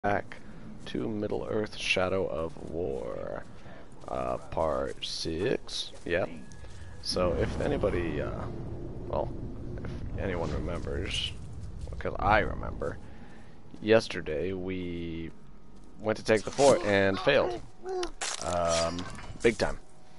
Back to Middle-earth: Shadow of War, part 6. Yep. So if anybody, well, if anyone remembers, because I remember, yesterday we went to take the fort and failed, big time.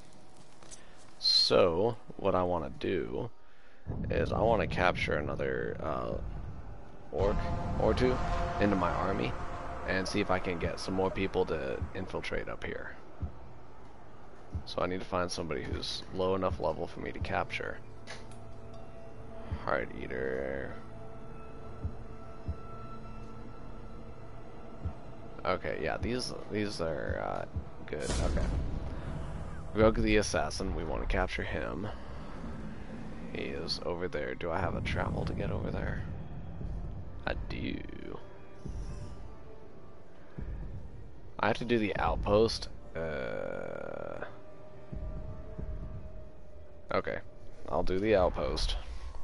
So what I want to do is I want to capture another orc or two into my army and see if I can get some more people to infiltrate up here. So I need to find somebody who's low enough level for me to capture. Heart Eater. Okay, yeah, these are good. Okay. Rogue the Assassin, we want to capture him. He is over there. Do I have a travel to get over there? I do. I have to do the outpost. Okay, I'll do the outpost.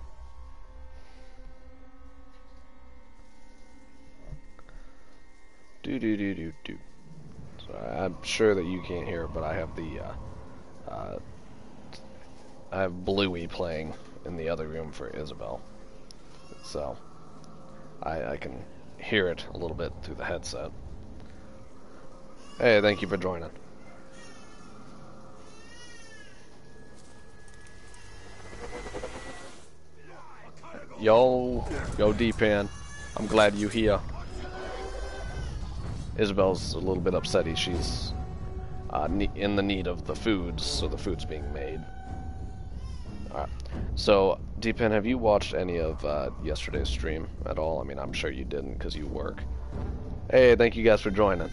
Do. So I'm sure that you can't hear it, but I have the I have Bluey playing in the other room for Isabel, so I can hear it a little bit through the headset. Hey, thank you for joining. Yo, D-Pan. I'm glad you here. Isabel's a little bit upsetty. She's in the need of the foods, so the food's being made. Alright. So, D-Pan, have you watched any of yesterday's stream at all? I mean, I'm sure you didn't because you work. Hey, thank you guys for joining.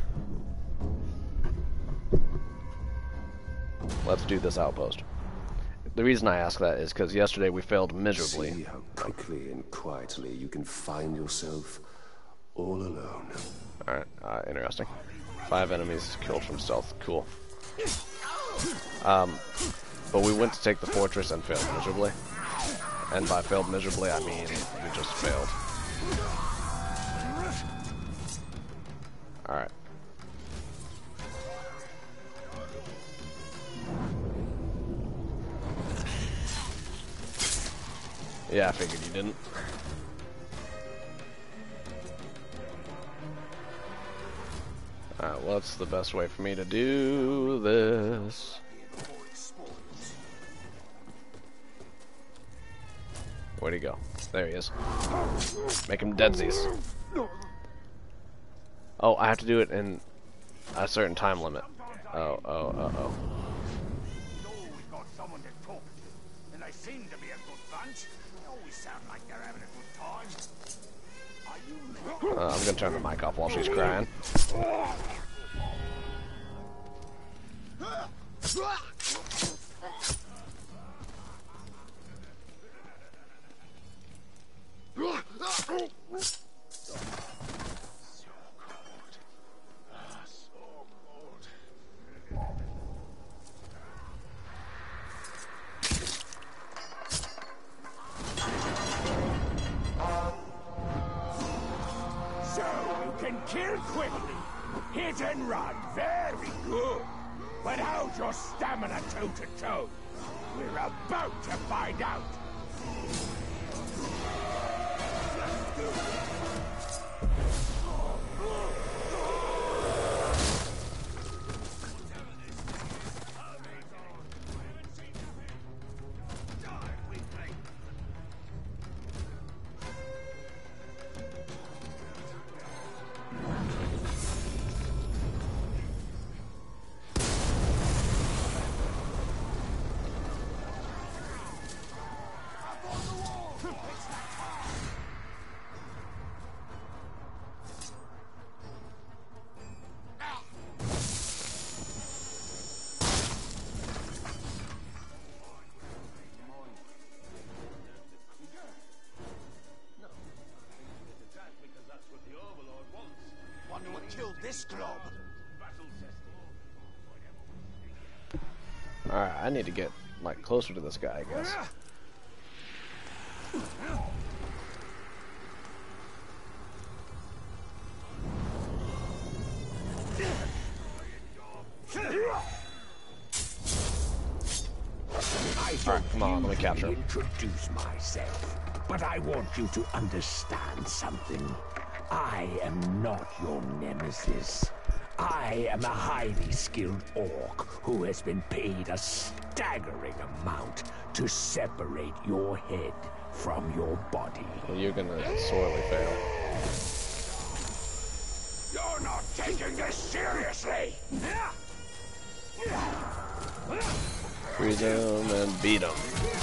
Let's do this outpost. The reason I ask that is because yesterday we failed miserably. See how quickly and quietly you can find yourself all alone. Alright, interesting. 5 enemies killed from stealth. Cool. But we went to take the fortress and failed miserably. And by failed miserably, I mean we just failed. Alright. Yeah, I figured you didn't. Alright, what's the best way for me to do this? Where'd he go? There he is. Make him deadsies. Oh, I have to do it in a certain time limit. Oh. I'm gonna turn the mic off while she's crying. Kill quickly, hit and run, very good. But how's your stamina toe-to-toe? We're about to find out. Kill this glob. Alright, I need to get like closer to this guy, I guess. Alright, come on, let me capture him. Introduce myself, but I want you to understand something. I am not your nemesis. I am a highly skilled orc who has been paid a staggering amount to separate your head from your body. Well, you're gonna sorely fail. You're not taking this seriously! Freeze him and beat him.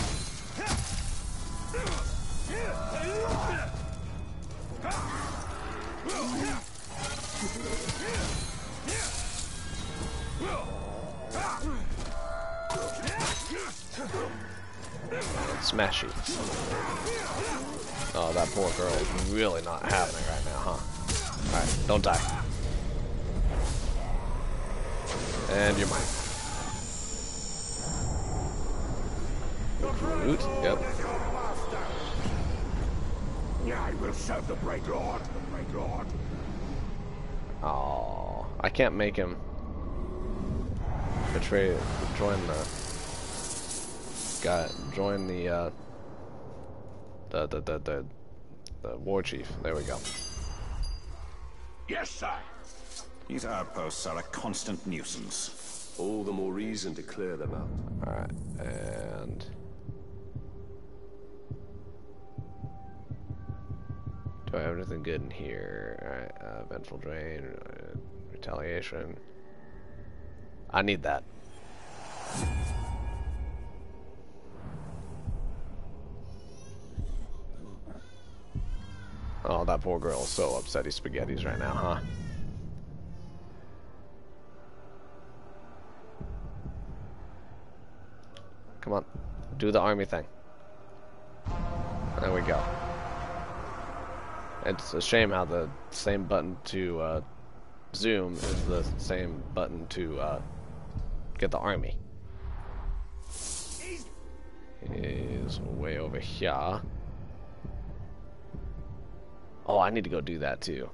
Smashy. Oh, that poor girl is really not having it right now, huh? Alright, don't die. And you're mine. Recruit, yep. I will serve the Great Lord, the Great Lord. Oh, I can't make him betray, join the war chief. There we go. Yes, sir. These outposts are a constant nuisance. All the more reason to clear them out. Alright, and do I have anything good in here? Alright, Vengeful Drain, Retaliation. I need that. Oh, that poor girl is so upset he's spaghettis right now, huh? Come on, do the army thing. There we go. It's a shame how the same button to zoom is the same button to get the army. He's way over here. Oh, I need to go do that too.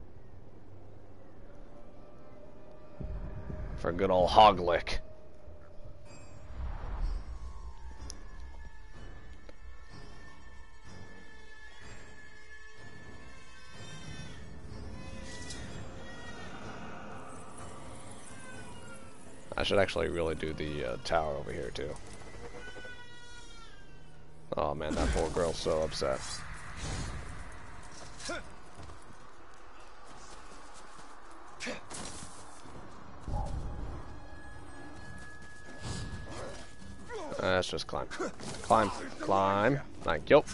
For a good old hog lick. I should actually really do the tower over here too. Oh man, that poor girl's so upset. Let's just climb. Climb. Climb. Thank you.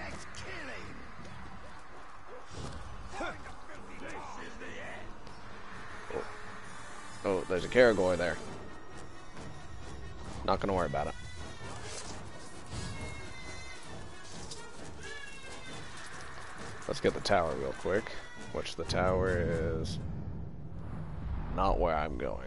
Oh, there's a Caragor there. Not gonna worry about it. Let's get the tower real quick. Which the tower is not where I'm going.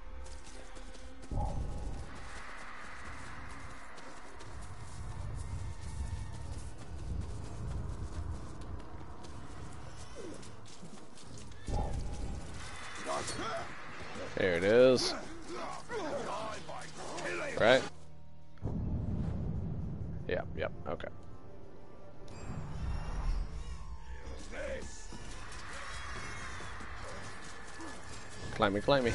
There it is. Right? Yep, okay. Climb me, climb me.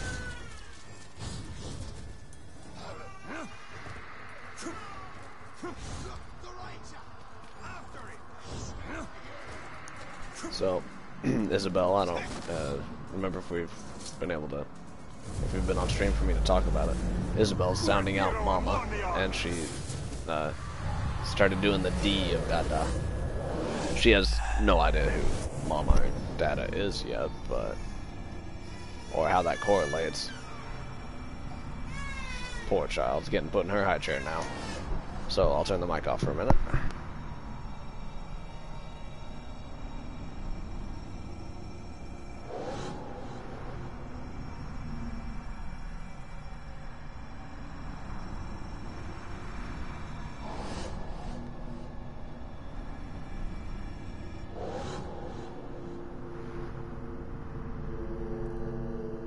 So, Isabel, I don't remember if we've been able to, if we've been on stream for me to talk about it. Isabel's sounding out Mama, and she started doing the D of Dada. She has no idea who Mama or Dada is yet, but, or how that correlates. Poor child's getting put in her high chair now. So I'll turn the mic off for a minute.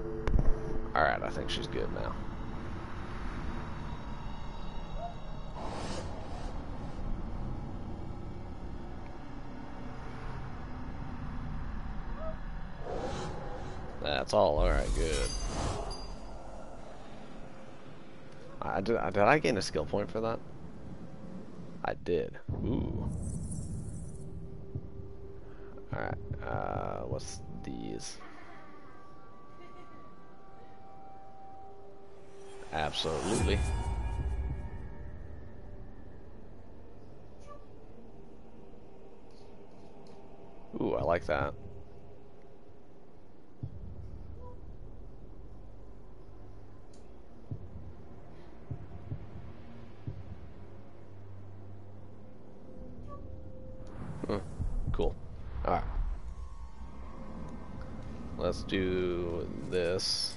Alright, I think she's good now. That's all. Alright, good. Did I gain a skill point for that? I did. Ooh. Alright, what's these? Absolutely. Ooh, I like that. Cool. Alright. Let's do this.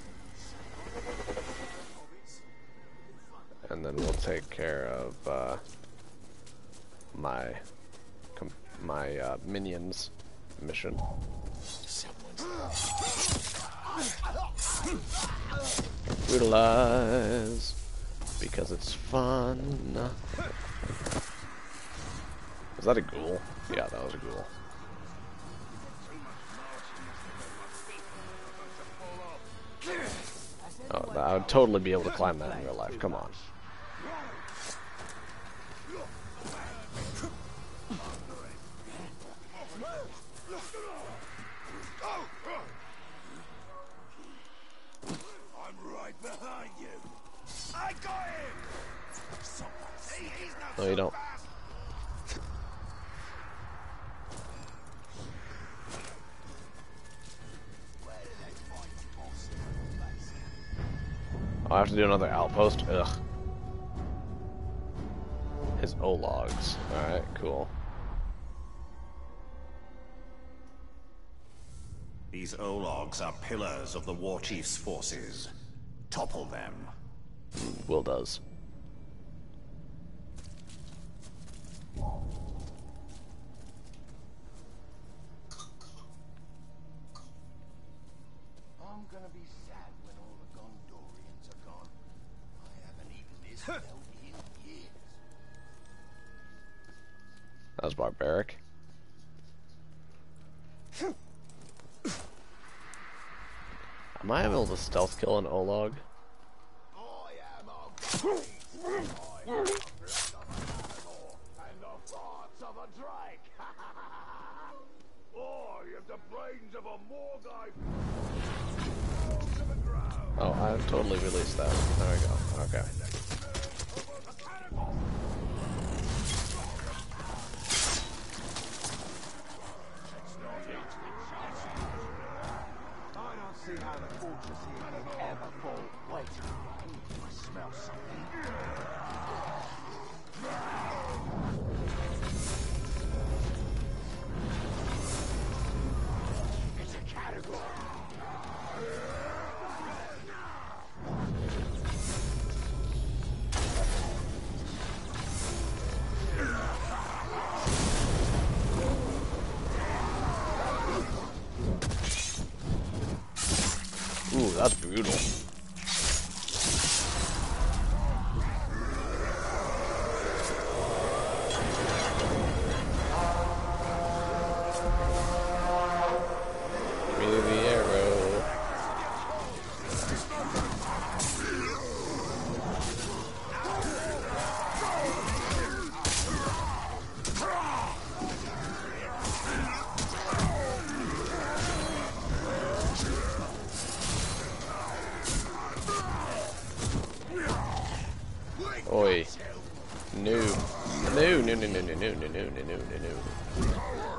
And then we'll take care of my minions mission. Brutalize because it's fun. Was that a ghoul? Yeah, that was a ghoul. Oh, I would totally be able to climb that in real life. Come on. I'm right behind you. I got him. No, you don't. Oh, I have to do another outpost? Ugh. His O-logs. Alright, cool. These O-logs are pillars of the War Chief's forces. Topple them. Will does. I'm gonna be sad when all the Gondorians are gone. I haven't eaten this belt in years. That was barbaric. Am I able to stealth kill an O-log? I am a beast. I am the blood of an animal and the thoughts of a drake. I have the brains of a Morgai. Oh, I totally released that. There we go. Okay. I don't see how the fortress here can ever fall. Wait, I smell something. It's a category. Ooh, that's brutal. Give me the arrow. Oi. No. No, no, no, no, no, no, no, no, no, no, no.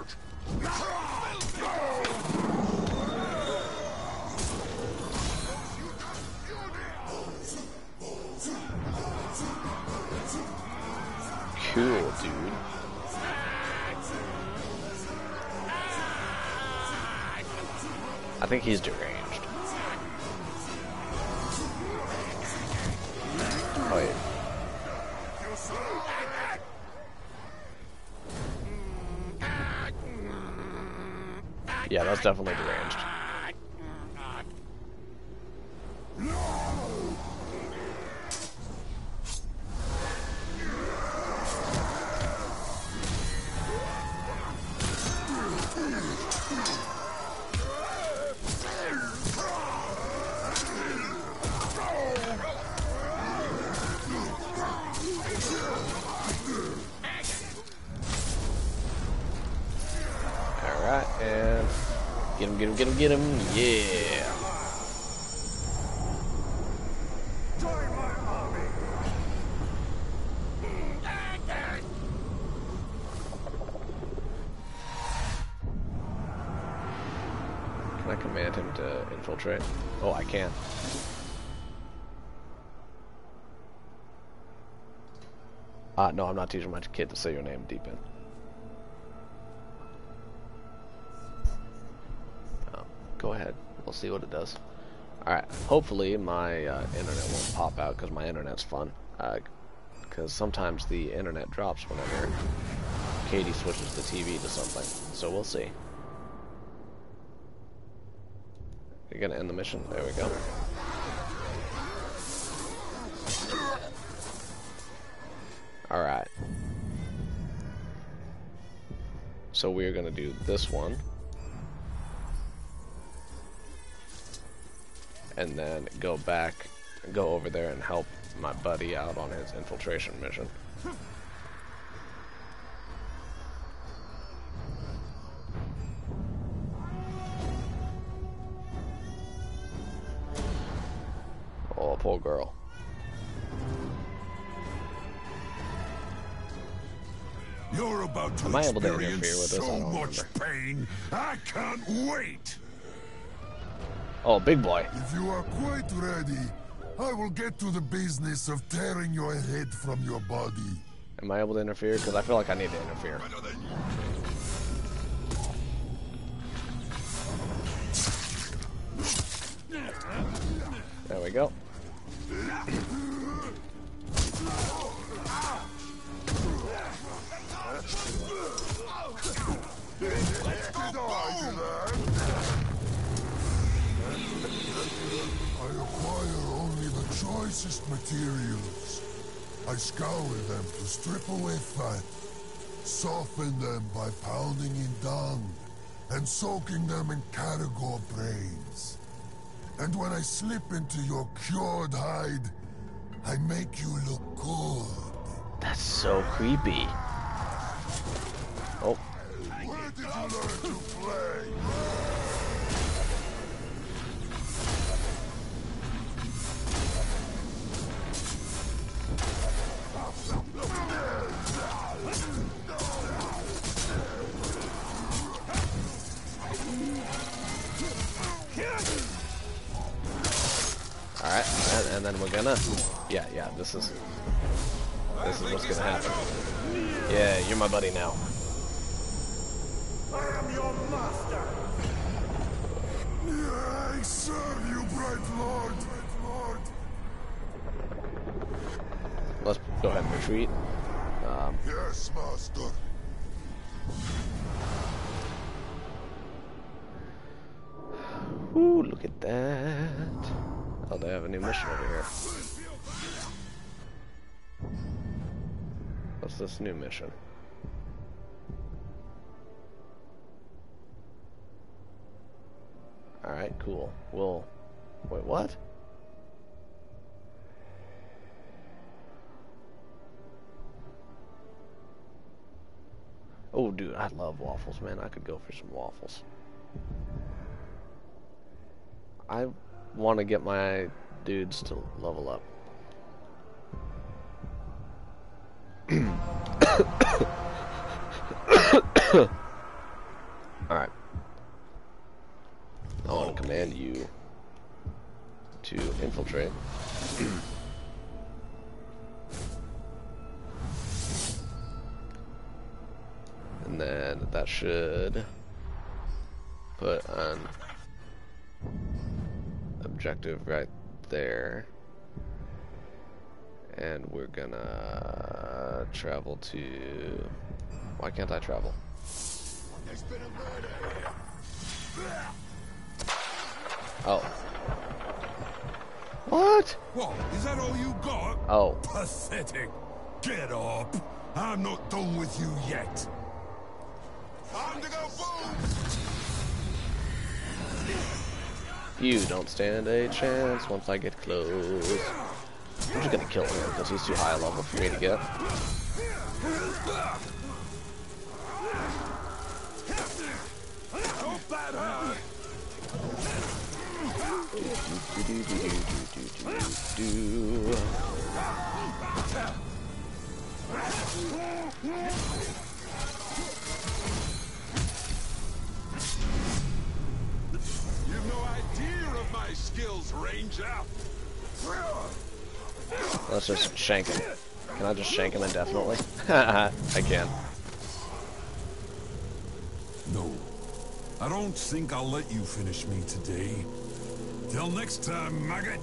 Cool, dude. I think he's deranged. Oh, yeah. Yeah, that's definitely deranged. get him, get him, get him. Yeah. Can I command him to infiltrate? Oh, I can't. No, I'm not teaching my kid to say your name, Deepin. Oh, go ahead. We'll see what it does. Alright, hopefully my internet won't pop out, because my internet's fun. Because sometimes the internet drops whenever Katie switches the TV to something. So we'll see. You're gonna end the mission? There we go. Alright. So we're gonna do this one. And then go back, go over there and help my buddy out on his infiltration mission. Oh, poor girl. You're about to Am I able to experience interfere with this? I so don't much pain. I can't wait. Oh, big boy. If you are quite ready, I will get to the business of tearing your head from your body. Am I able to interfere? Because I feel like I need to interfere. There we go. I acquire only the choicest materials. I scour them to strip away fat, soften them by pounding in dung, and soaking them in Caragor brains. And when I slip into your cured hide, I make you look good. That's so creepy. Oh. Where did you learn to play? Alright, and then we're gonna... Yeah, this is what's gonna happen. Yeah, you're my buddy now. I am your master. I serve you, bright lord. Let's go ahead and retreat. Yes, master. Ooh, look at that. Oh, they have a new mission over here. What's this new mission? Alright, cool. We'll... Wait, what? Oh, dude, I love waffles, man. I could go for some waffles. I want to get my dudes to level up. Alright. I want to command you to infiltrate. And then that should put an objective right there. And we're gonna travel to... Why can't I travel? There's been a murder. Oh. What? What? Is that all you got? Oh. Pathetic. Get up. I'm not done with you yet. Time to go boom. You don't stand a chance once I get close. I'm just gonna kill him because he's too high a level for me to get. You've no idea of my skills, Ranger. Let's just shank him. Can I just shank him indefinitely? I can. No, I don't think I'll let you finish me today. Till next time, maggot.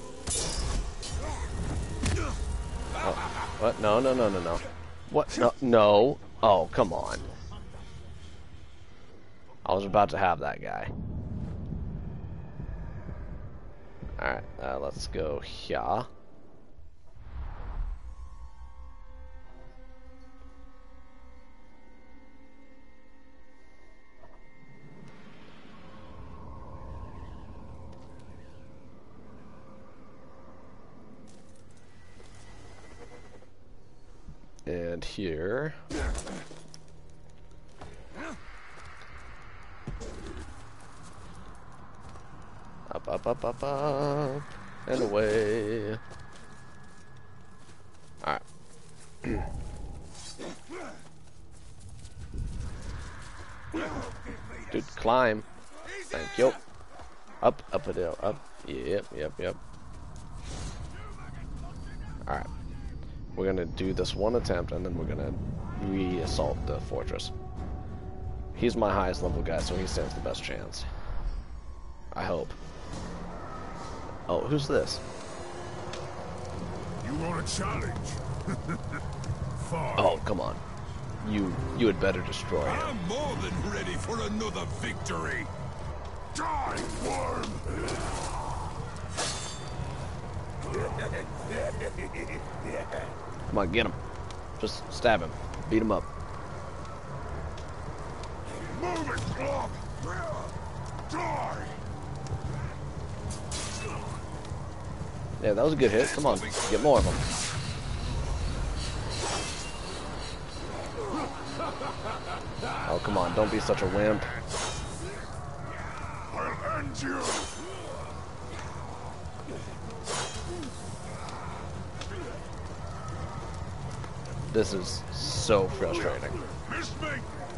Oh, what? No, no, no, no, no. What? No, no. Oh, come on. I was about to have that guy. Alright, let's go here. And here. Up, up, up, up, up, and away. Alright. Dude, climb. Thank you. Up, up, and down, up. Yep, yep, yep. Alright. We're gonna do this one attempt, and then we're gonna re-assault the fortress. He's my highest level guy, so he stands the best chance. I hope. Oh, who's this? You want a challenge? Fine. Oh, come on. You had better destroy him. I'm more than ready for another victory. Die, worm! Come on, get him. Just stab him. Beat him up. Move it, club! Die! Yeah, that was a good hit. Come on, get more of them. Oh, come on, don't be such a wimp. I'll end you! This is so frustrating. Miss me!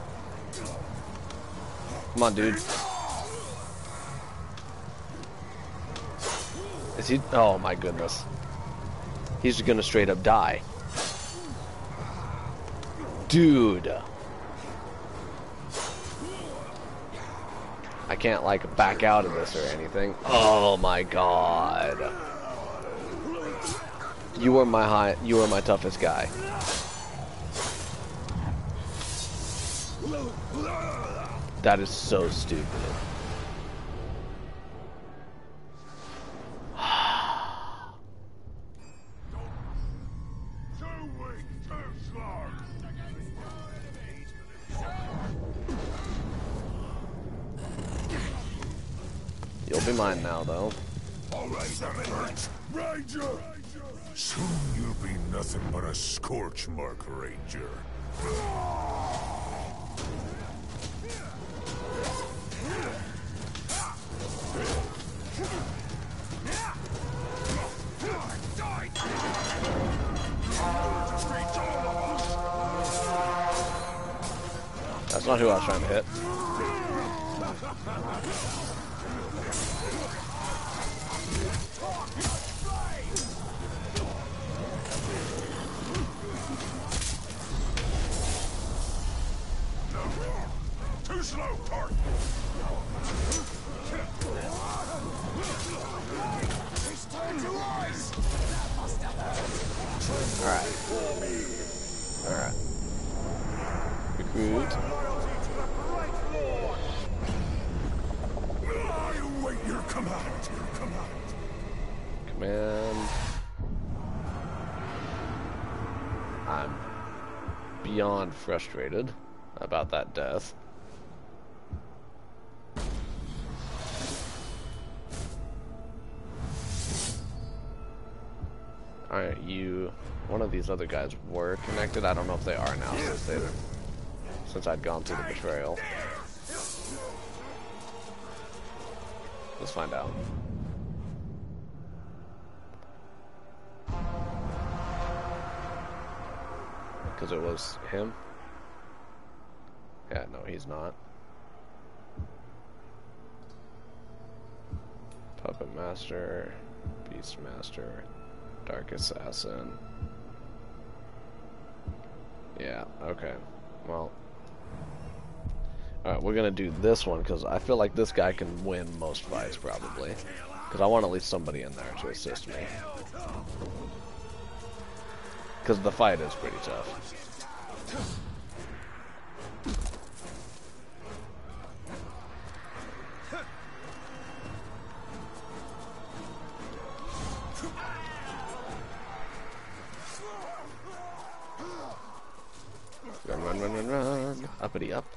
Come on, dude. Is he? Oh my goodness. He's just gonna straight up die. Dude. I can't like back out of this or anything. Oh my god. You were my toughest guy. That is so stupid. You'll be mine now, though. Ranger! Soon you'll be nothing but a scorch mark, Ranger. That's not who I was trying to hit. Too slow, Tart! Alright. Alright. Recruit. I await your command. Command. I'm beyond frustrated about that death. Alright, one of these other guys were connected. I don't know if they are now since I'd gone through the betrayal. Let's find out. Because it was him? Yeah, no, he's not. Puppet Master, Beast Master, Dark Assassin. Yeah, okay. Well. Alright, we're gonna do this one because I feel like this guy can win most fights probably. Because I want at least somebody in there to assist me. Because the fight is pretty tough. Run, run, run, run, run. Uppity up.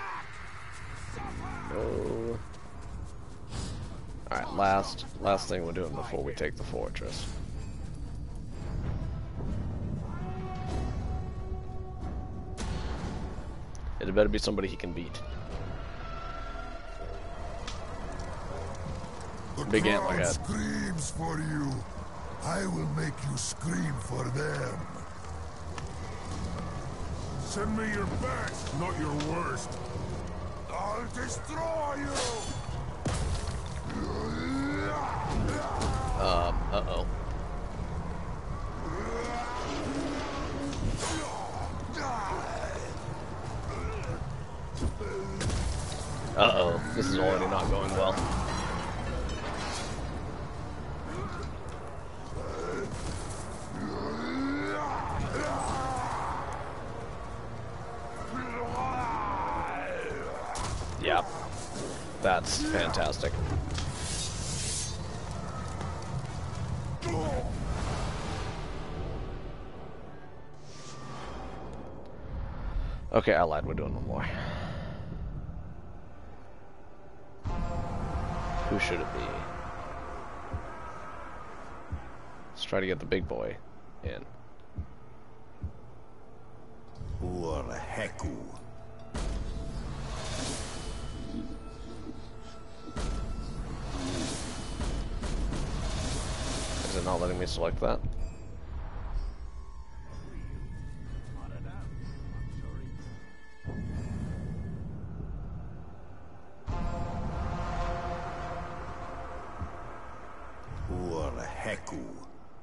No. Alright, last thing we're doing before we take the fortress. It better be somebody he can beat. The Big antler crowd head. screams for you. I will make you scream for them. Send me your best, not your worst. I'll destroy you. Uh-oh. Uh-oh. This is already not going well. Yeah. That's fantastic. Okay, Allied, we're doing one more. Who should it be? Let's try to get the big boy in. Ur-Heku. Is it not letting me select that? Ur-Heku.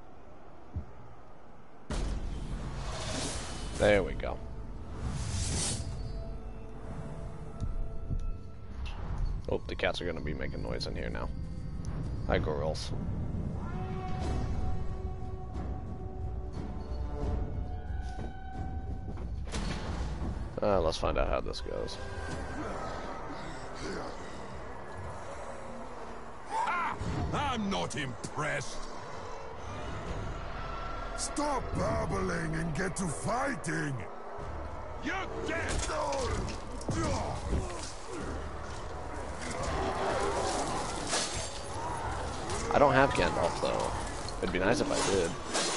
There we go. Oh, the cats are gonna be making noise in here now. Hi, girls. Let's find out how this goes. I'm not impressed. Stop babbling and get to fighting. You get. I don't have Gandalf though. It'd be nice if I did.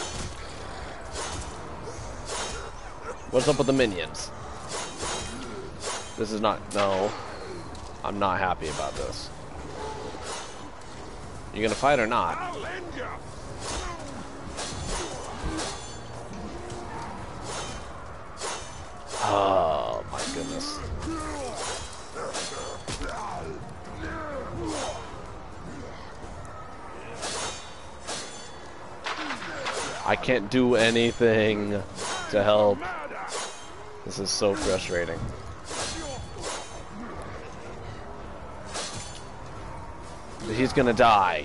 What's up with the minions? This is not... No. I'm not happy about this. You gonna fight or not? I'll end you. Oh my goodness. I can't do anything to help. This is so frustrating. He's gonna die.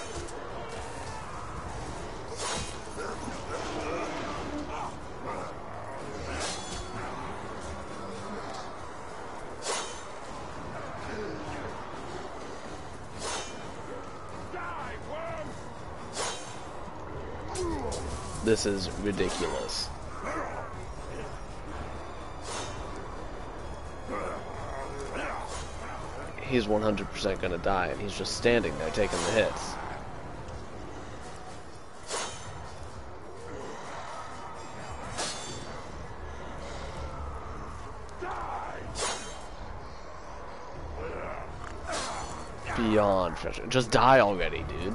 This is ridiculous. He's 100% gonna die, and he's just standing there taking the hits. Beyond frustrating. Just die already, dude.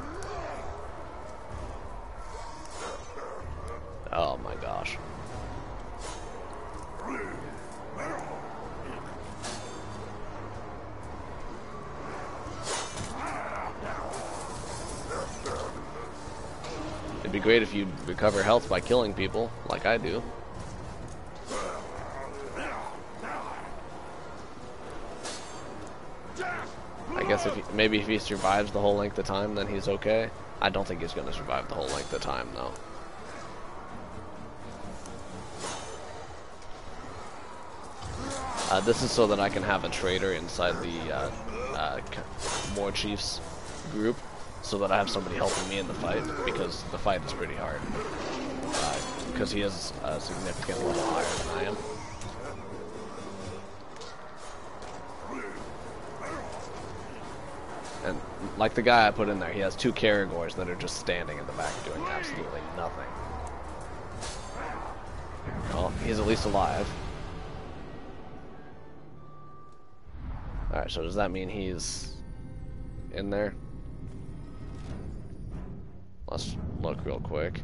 Oh my gosh. It'd be great if you recover health by killing people, like I do. I guess maybe if he survives the whole length of time, then he's okay. I don't think he's going to survive the whole length of time, though. This is so that I can have a traitor inside the War Chiefs group, so that I have somebody helping me in the fight, because the fight is pretty hard. Because he is a significant level higher than I am. And like the guy I put in there, he has 2 Caragors that are just standing in the back doing absolutely nothing. Well, he's at least alive. Alright, so does that mean he's in there? Let's look real quick.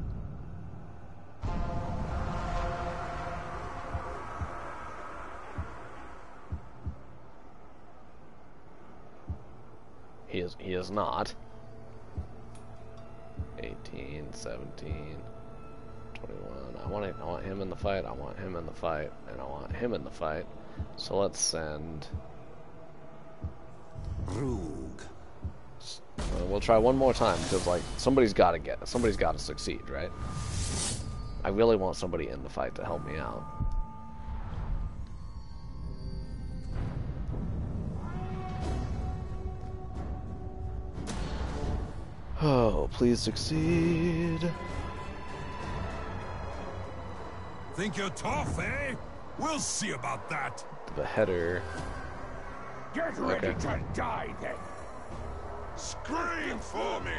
He is not. 18, 17, 21. I want him in the fight. I want him in the fight, and I want him in the fight. So let's send Roog. We'll try one more time, because like somebody's got to succeed, right? I really want somebody in the fight to help me out. Oh, please succeed. Think you're tough, eh? We'll see about that. The beheader. Get ready to die, then. Scream for me.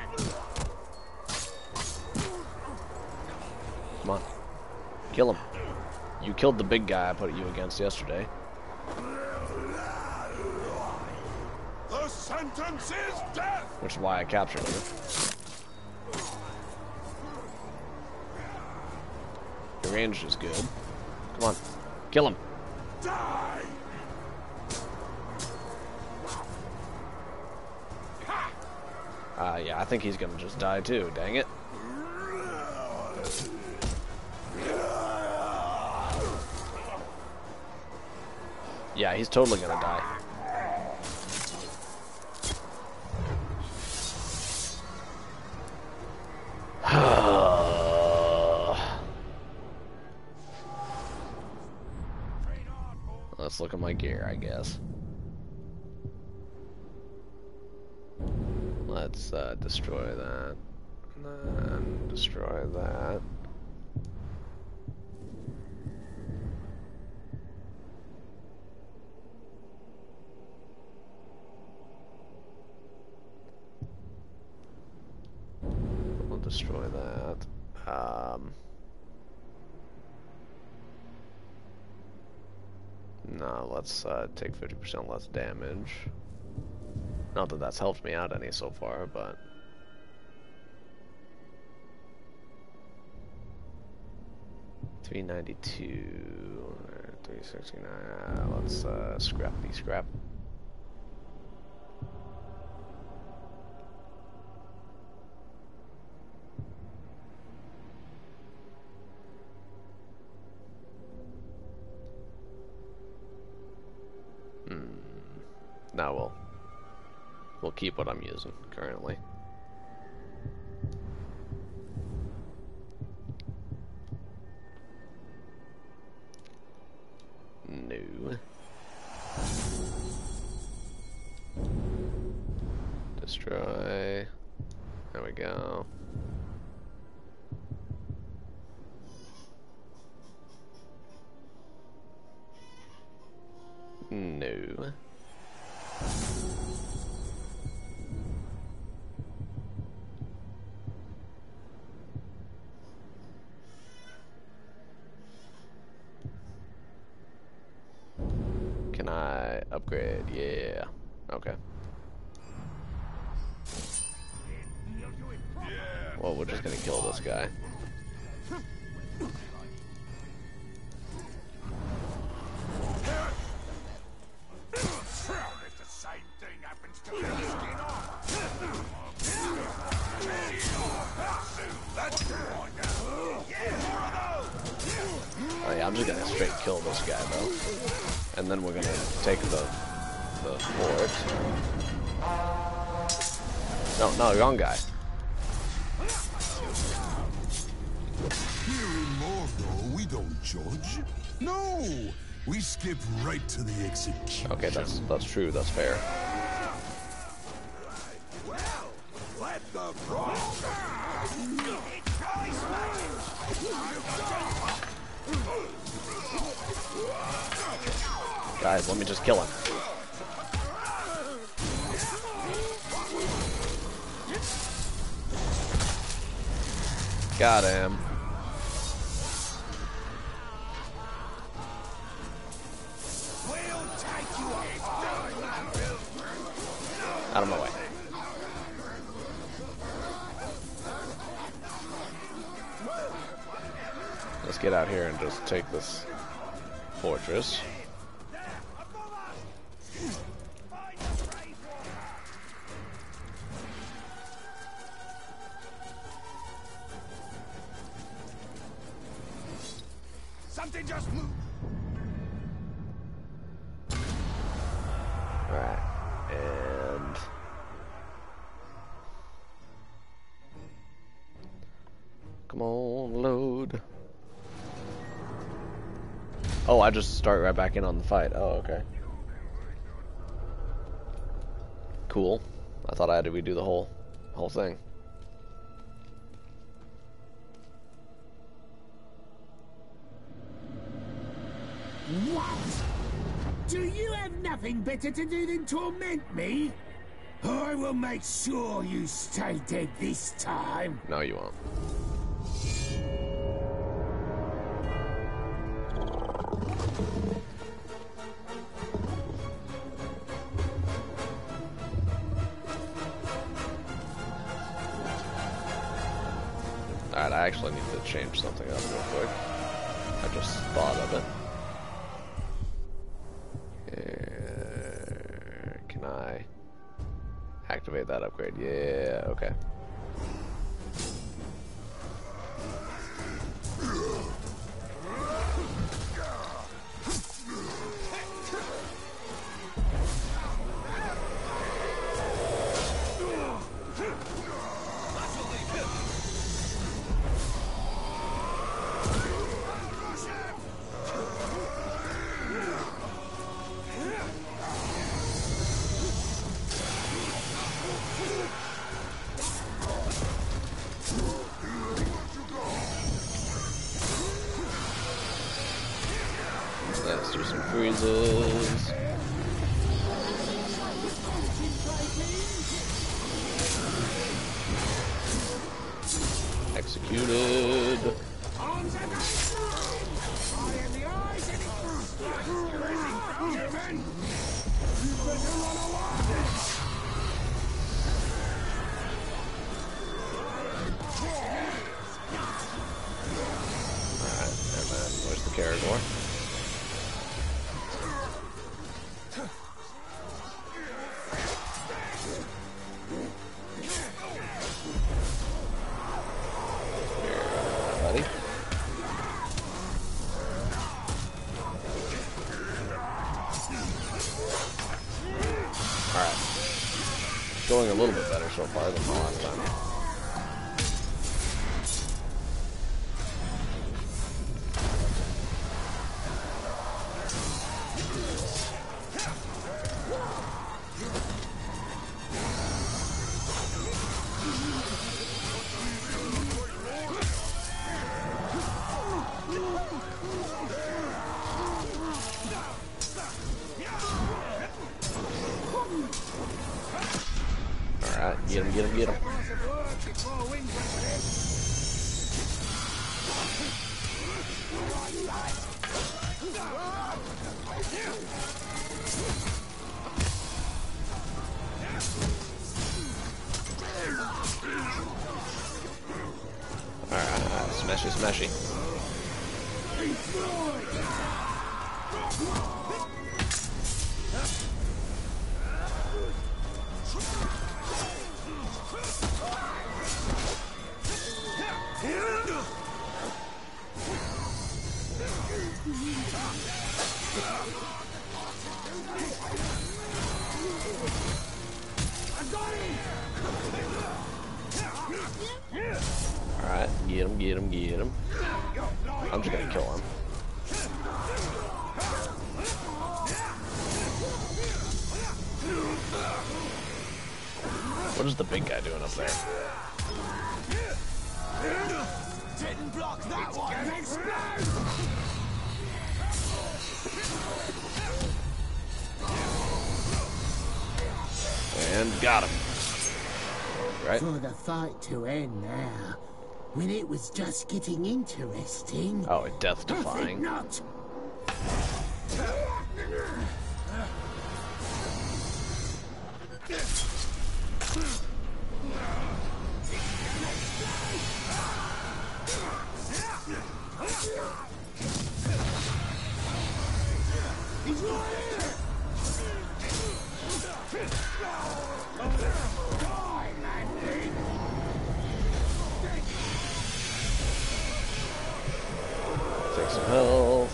Come on. Kill him. You killed the big guy I put you against yesterday. The sentence is death. Which is why I captured you. Your range is good. Come on. Kill him. Die. Yeah, I think he's gonna just die too, dang it. Yeah, he's totally gonna die. Let's look at my gear, I guess. Let's destroy that. And then destroy that. We'll destroy that. No, let's take 50% less damage. Not that that's helped me out any so far, but... $392, $369, let's scrap. Now we'll keep what I'm using currently. No. Destroy. There we go. No. Can I upgrade? Yeah. Okay. Well, we're just gonna kill this guy. I'm just gonna straight kill this guy though, and then we're gonna take the fort. No, wrong guy. Here in Mordor, we don't judge. No, we skip right to the execution. Okay, that's true. That's fair. Let the Guys, let me just kill him. Got him. Out of my way. Let's get out here and just take this fortress. Something just moved. Alright, and come on, load. Oh, I just start right back in on the fight. Oh, okay. Cool. I thought I had to redo the whole thing. What? Do you have nothing better to do than torment me? I will make sure you stay dead this time. No, you won't. Alright, I actually need to change something up real quick. I just thought of it. Can I activate that upgrade? Yeah, okay. Let's do some freezes. Executed. Alright, and then where's the Caragor? Going a little bit better so far than the last time. Alright, get him, get him, get him. Alright, smashy, smashy. Get him, get him, get him. I'm just gonna kill him. What is the big guy doing up there? Didn't block that one. And got him. Right? For the fight to end now, when it was just getting interesting. Oh, death I think defying. not. Take some health.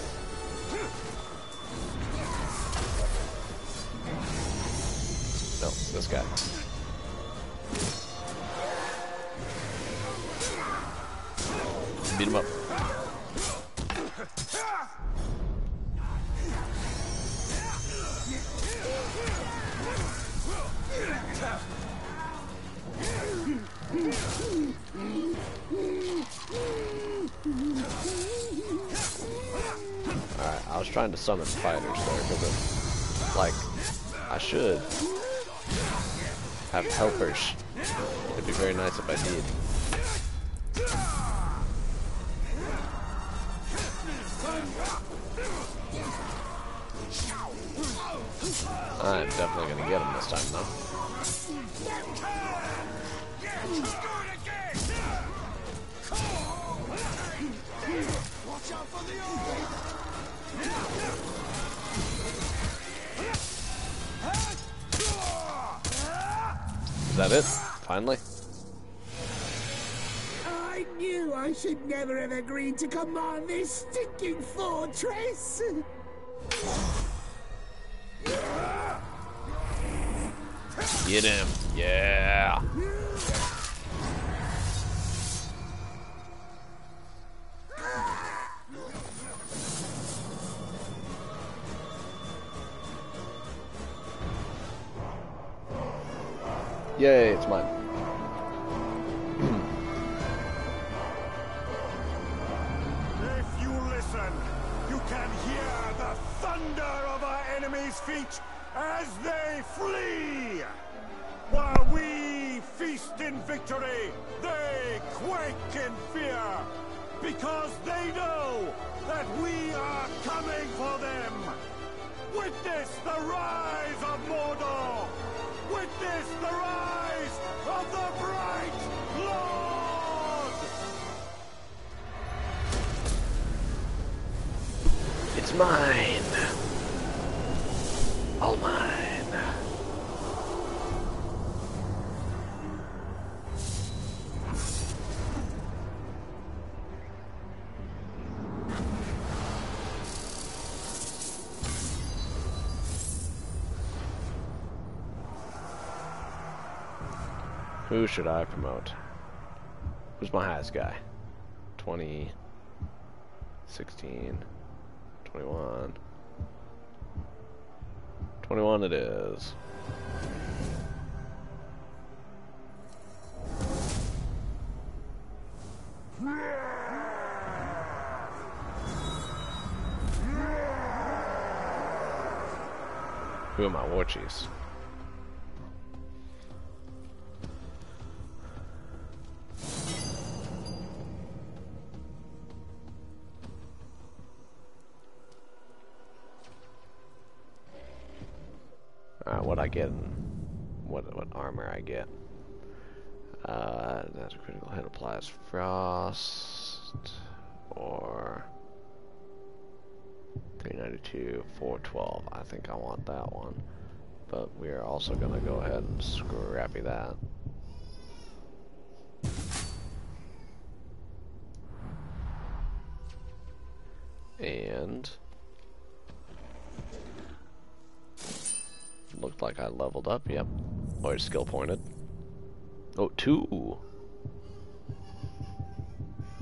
No, this guy. Beat him up. Alright, I was trying to summon fighters there because, like, I should have helpers. It'd be very nice if I did. I'm definitely gonna get him this time, though. Is that it? Finally? I knew I should never have agreed to command this stinking fortress. Get him. Yeah. Yay, it's mine. If you listen, you can hear the thunder of our enemies' feet as they flee. While we feast in victory, they quake in fear, because they know that we are coming for them. Witness the rise of Mordor! Witness the rise of the Bright Lord! It's mine. All mine. Who should I promote? Who's my highest guy? 20, 16, 21. 21 it is. Who are my war chiefs? What I get and what armor I get. That's a critical hit applies frost or 392, 412. I think I want that one. But we are also gonna go ahead and scrappy that. And looked like I leveled up, yep. Or skill pointed. Oh, 2.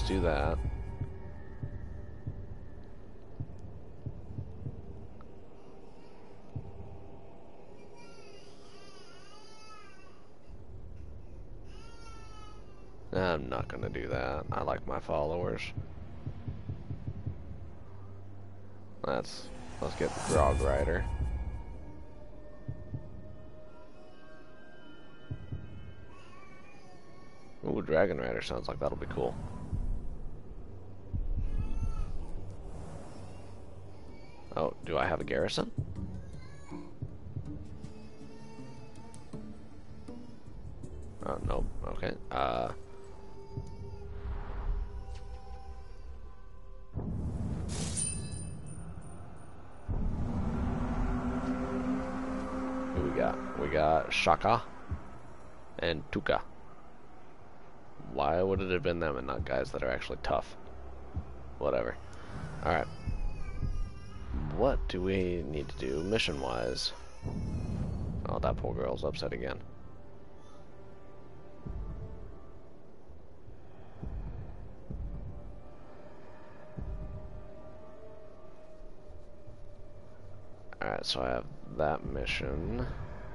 let's do that. I'm not gonna do that. I like my followers. Let's get Grog Rider. Ooh, Dragon Rider sounds like that'll be cool. Oh, do I have a garrison? Oh, no. Okay. Who we got? We got Shaka and Tuka. Why would it have been them and not guys that are actually tough? Whatever. Alright. What do we need to do mission-wise? Oh, that poor girl's upset again. Alright, so I have that mission.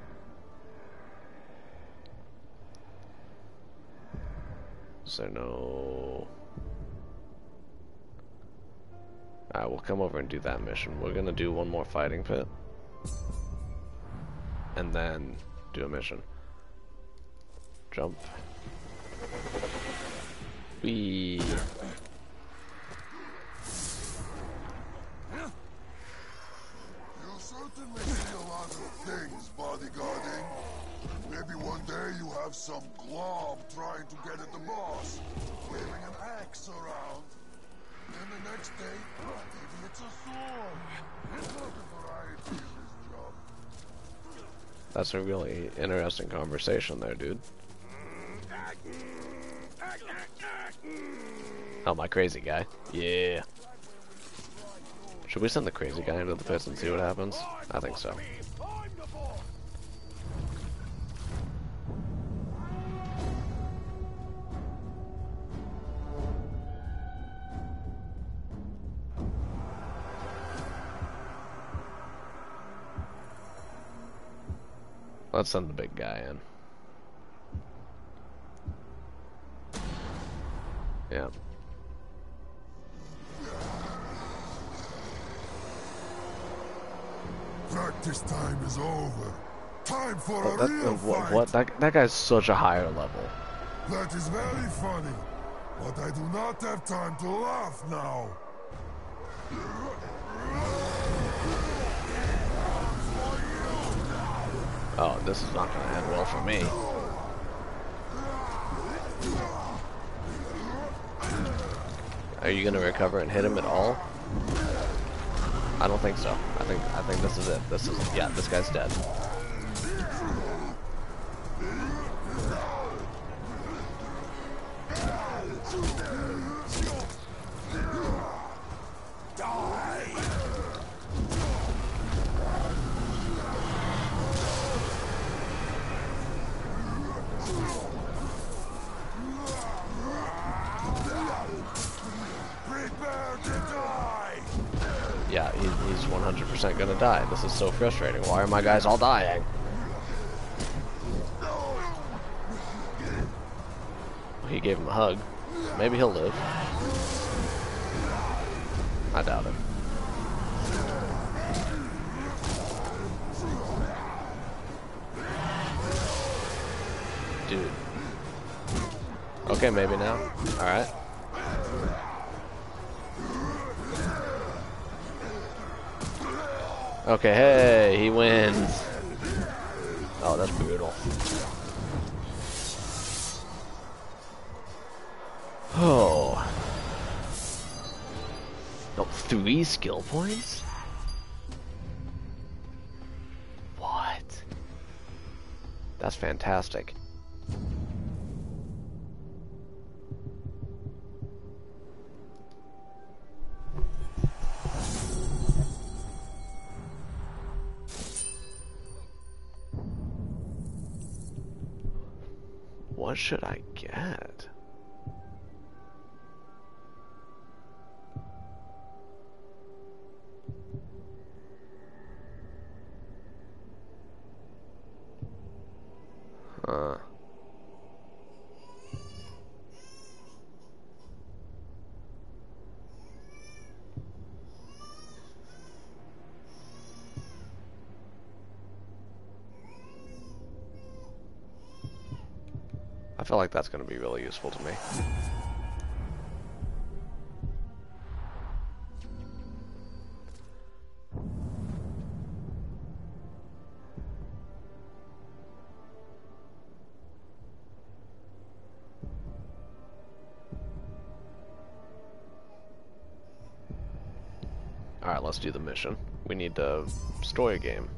So no... Alright, we'll come over and do that mission. We're gonna do one more fighting pit. And then do a mission. Jump. Whee! You'll certainly see a lot of things, bodyguarding. Maybe one day you have some glob trying to get at the boss, waving an axe around. Then the next day, maybe it's a sword. There's a lot of variety in this job. That's a really interesting conversation there, dude. Oh, my crazy guy. Yeah. Should we send the crazy guy into the pits and see what happens? I think so. Let's send the big guy in. Yeah. Practice time is over. Time for Oh, a real fight. what? That guy's such a higher level. That is very funny, but I do not have time to laugh now. Oh, this is not gonna end well for me. Are you gonna recover and hit him at all? I don't think so. I think this is it. Yeah, this guy's dead. Yeah, he's 100% gonna die. This is so frustrating. Why are my guys all dying? He gave him a hug. Maybe he'll live. I doubt it. Dude. Okay, maybe now. Alright. Okay, hey, he wins. Oh, that's brutal. Oh. No, 3 skill points? What? That's fantastic. What should I get? feel like that's going to be really useful to me. Alright, let's do the mission. We need to story a game.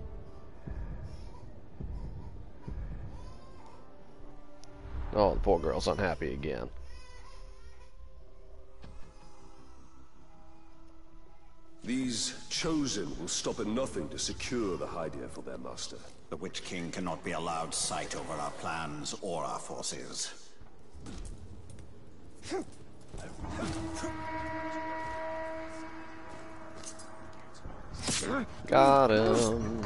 Oh, the poor girl's unhappy again. These chosen will stop at nothing to secure the Hydia for their master. The Witch King cannot be allowed sight over our plans or our forces. Got him.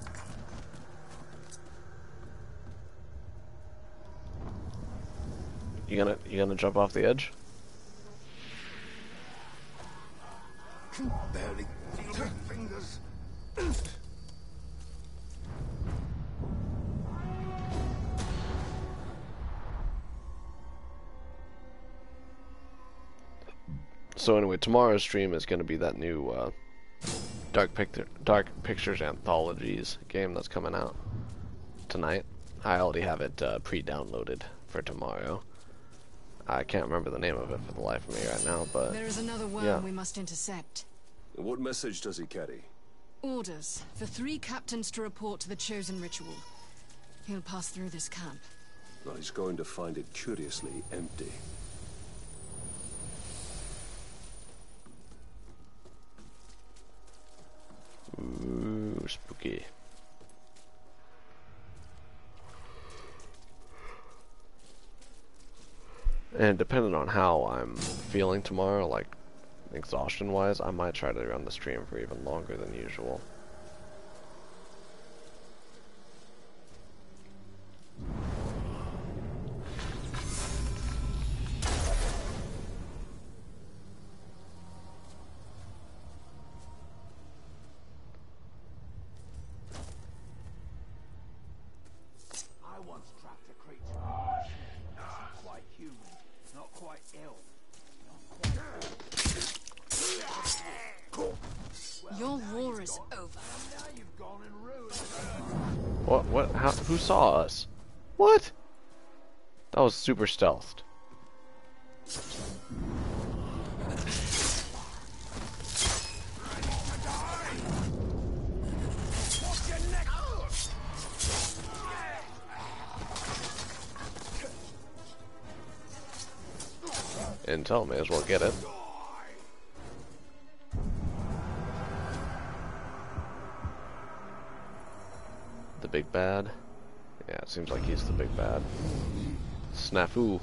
You gonna jump off the edge? Barely feel my fingers. So anyway, tomorrow's stream is gonna be that new Dark Pictures Anthologies game that's coming out tonight. I already have it pre-downloaded for tomorrow. I can't remember the name of it for the life of me right now, but there is another worm we must intercept. What message does he carry? Orders for 3 captains to report to the chosen ritual. He'll pass through this camp. Well, he's going to find it curiously empty. ooh, spooky. And depending on how I'm feeling tomorrow, like exhaustion-wise, I might try to run the stream for even longer than usual. I once trapped a creature. Not quite human, not quite ill. Your war is over. Now you've gone and ruined What? How? Who saw us? What? That was super stealthed. Intel, may as well get it. The big bad? Yeah, it seems like he's the big bad. Snafu.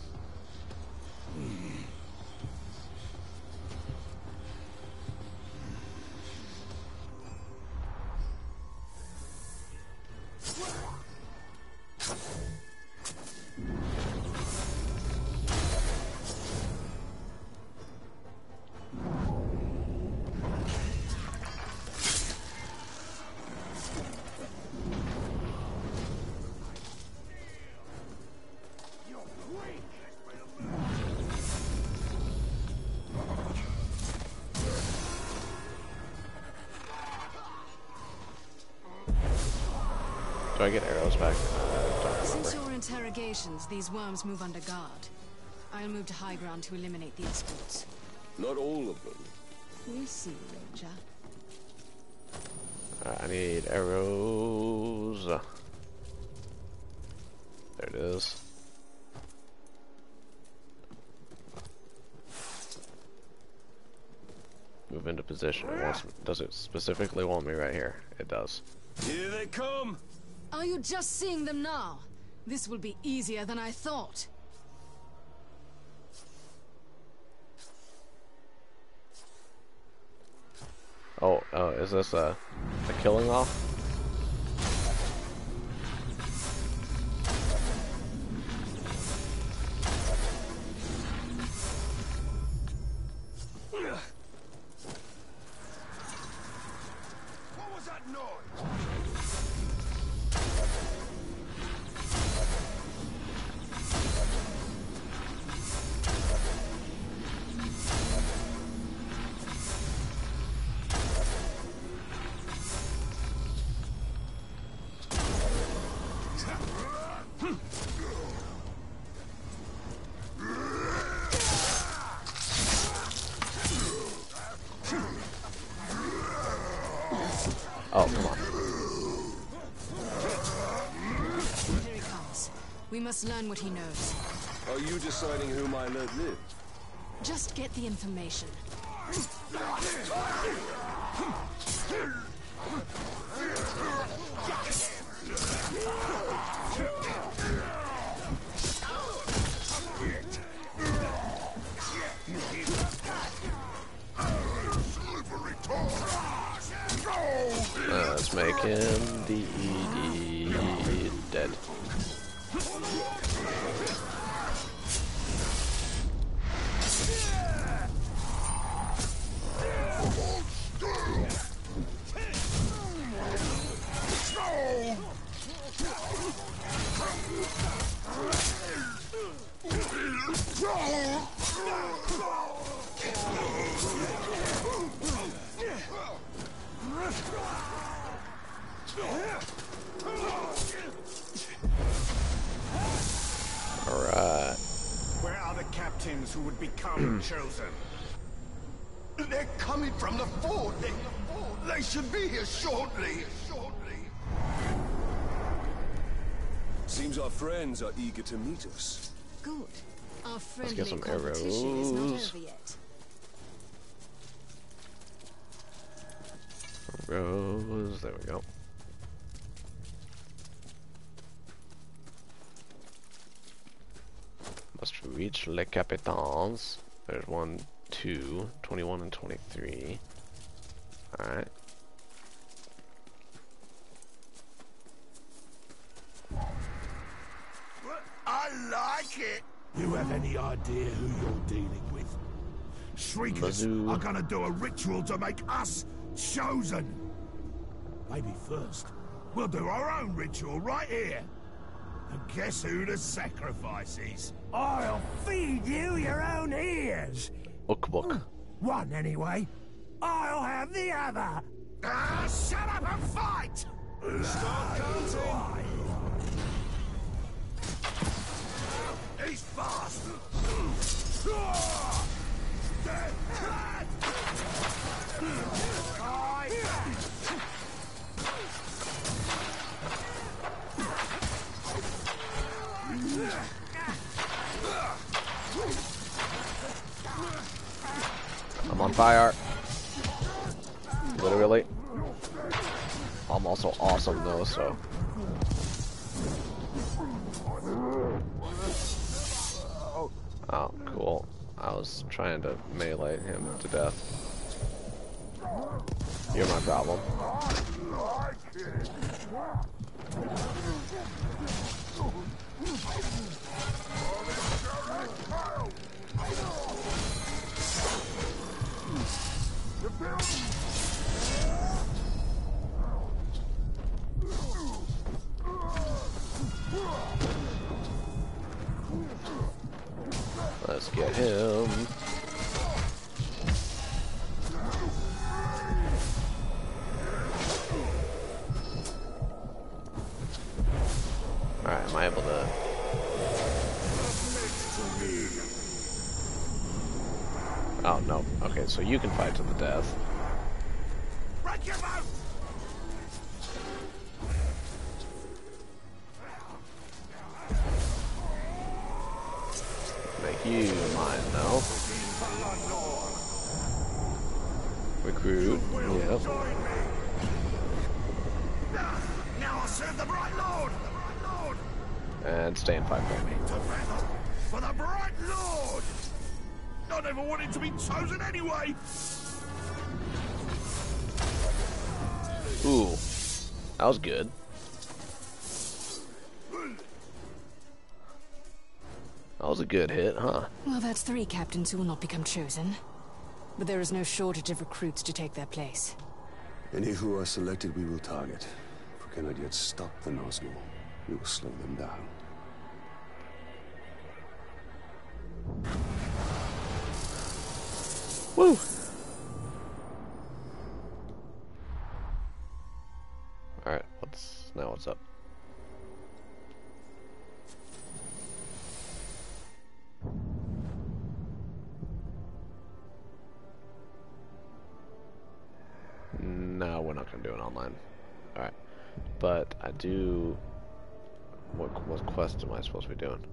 Do I get arrows back? Don't Since remember. your interrogations, these worms move under guard. I'll move to high ground to eliminate the escorts. Not all of them. We'll see, Ranger. I need arrows. There it is. Move into position. Does it specifically want me right here? It does. Here they come! Are you just seeing them now? This will be easier than I thought. Oh, is this a killing off? What was that noise? We must learn what he knows. Are you deciding whom I let live? Just get the information. Let's make him dead. Alright. Where are the captains who would become chosen? They're coming from the fort. They should be here shortly. Seems our friends are eager to meet us. Good. Our friendly get some competition is not arrows. over yet. Rose, there we go. Must reach Les Capitans. There's 1, 2, 21 and 23. Alright. I like it. You have any idea who you're dealing with? Shriekers Bazoo. are gonna do a ritual to make us chosen. Maybe first. We'll do our own ritual right here. And guess who the sacrifice is? I'll feed you your own ears. Ukbuk. One anyway. I'll have the other. Shut up and fight! Start counting! He's fast! I'm on fire. Literally. I'm also awesome though, so. Oh, cool. I was trying to melee him to death. You're my problem. Let's get him. Alright, am I able to... Oh, no. Okay, so you can fight to the death. Break your boat! Make you mine now. Recruit. Yep. Now I'll serve the Bright Lord! And stay and fight for me. To battle for the Bright Lord! I never wanted to be chosen anyway! Ooh. That was good. That was a good hit, huh? Well, that's 3 captains who will not become chosen. But there is no shortage of recruits to take their place. Any who are selected we will target. If we cannot yet stop the Nazgul, we will slow them down. Woo! Alright, what's up? No, we're not gonna do it online. Alright. But I do What quest am I supposed to be doing?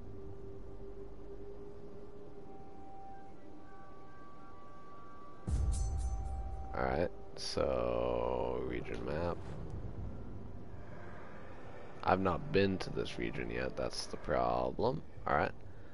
Alright, so region map. I've not been to this region yet, that's the problem. Alright.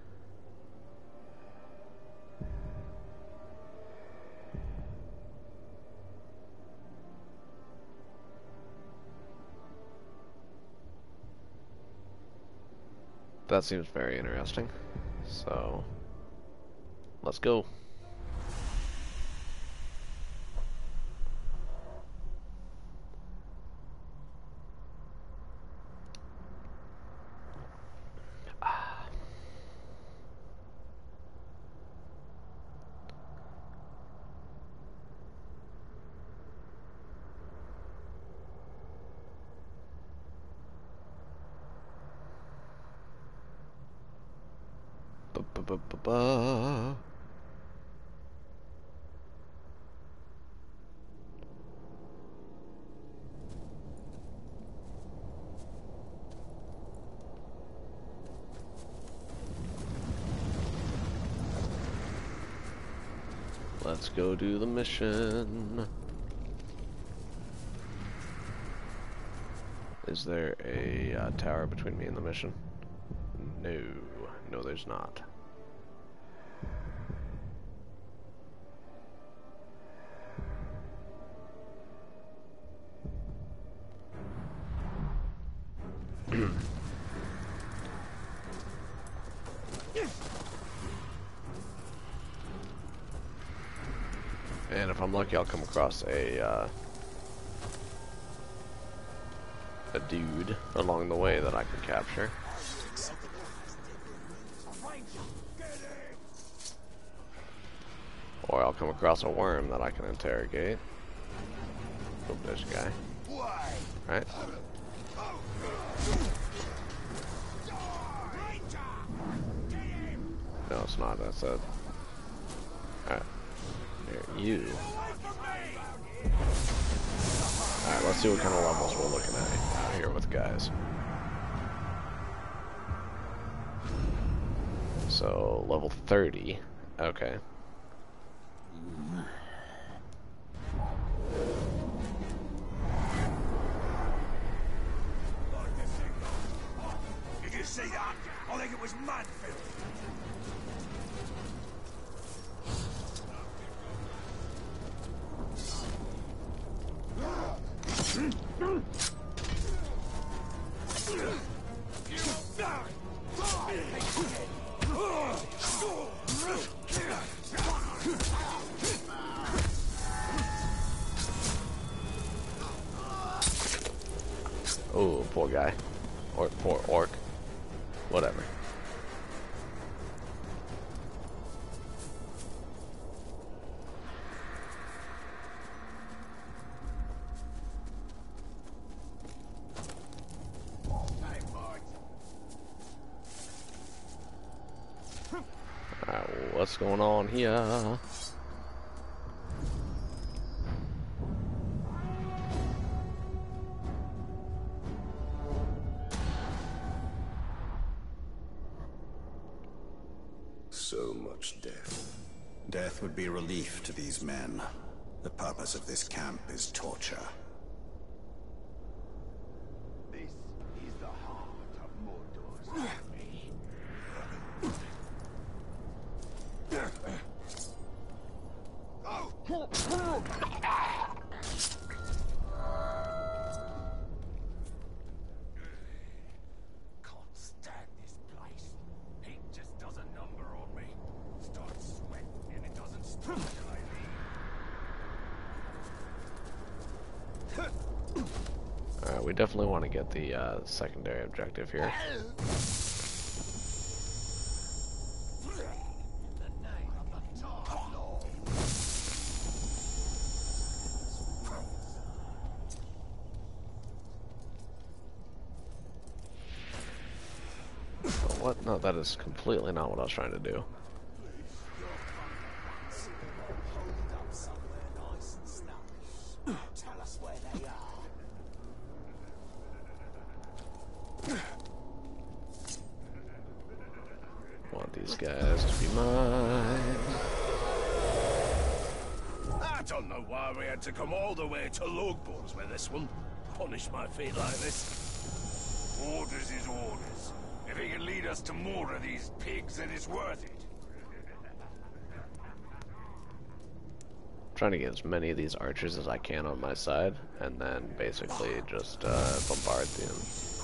That seems very interesting. So, let's go. Ba-ba-ba-ba. Let's go do the mission. Is there a tower between me and the mission? No. No, there's not. And if I'm lucky, I'll come across a dude along the way that I can capture. Or I'll come across a worm that I can interrogate. Oh, there's a guy. Right? No, it's not. That's a... Alright. You. Alright, let's see what kind of levels we're looking at out here with guys. So, level 30. Okay. Did you see that? I think it was Manfield. Oh, poor guy. Or poor orc. Whatever. Alright, what's going on here? So much death. Death would be relief to these men. The purpose of this camp is torture. This is the heart of Mordor's army. Can't stand this place. It just does a number on me. Starts sweating and it doesn't stop till I leave. Alright, we definitely want to get the secondary objective here. What? No, that is completely not what I was trying to do. Tell us where they are. guys to be mine. I don't know why we had to come all the way to Logbones with this one. Punish my fate like this. Orders is orders. If it can lead us to more of these pigs, then it's worth it. Trying to get as many of these archers as I can on my side, and then basically just bombard them.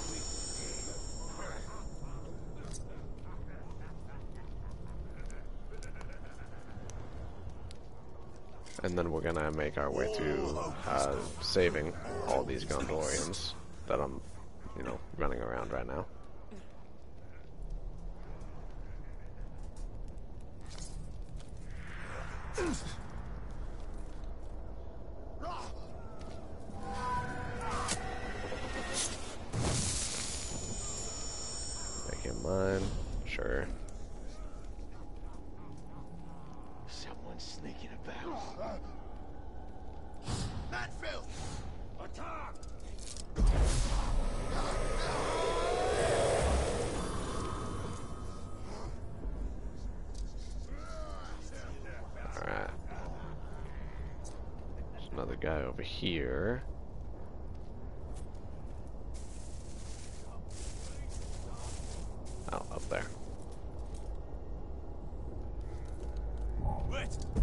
And then we're gonna make our way through saving all these Gondorians that I'm, you know, running around right now. Make him mine, sure. Someone's sneaking about. Manfield! Attack! Alright. There's another guy over here. Oh, up there. Wait!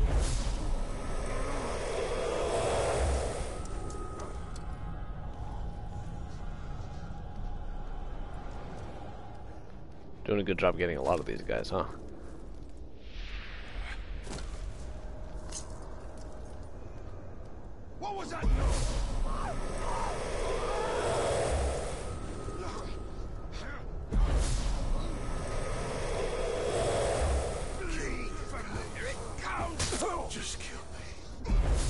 Doing a good job getting a lot of these guys, huh? What was that? Here it comes! Just kill me.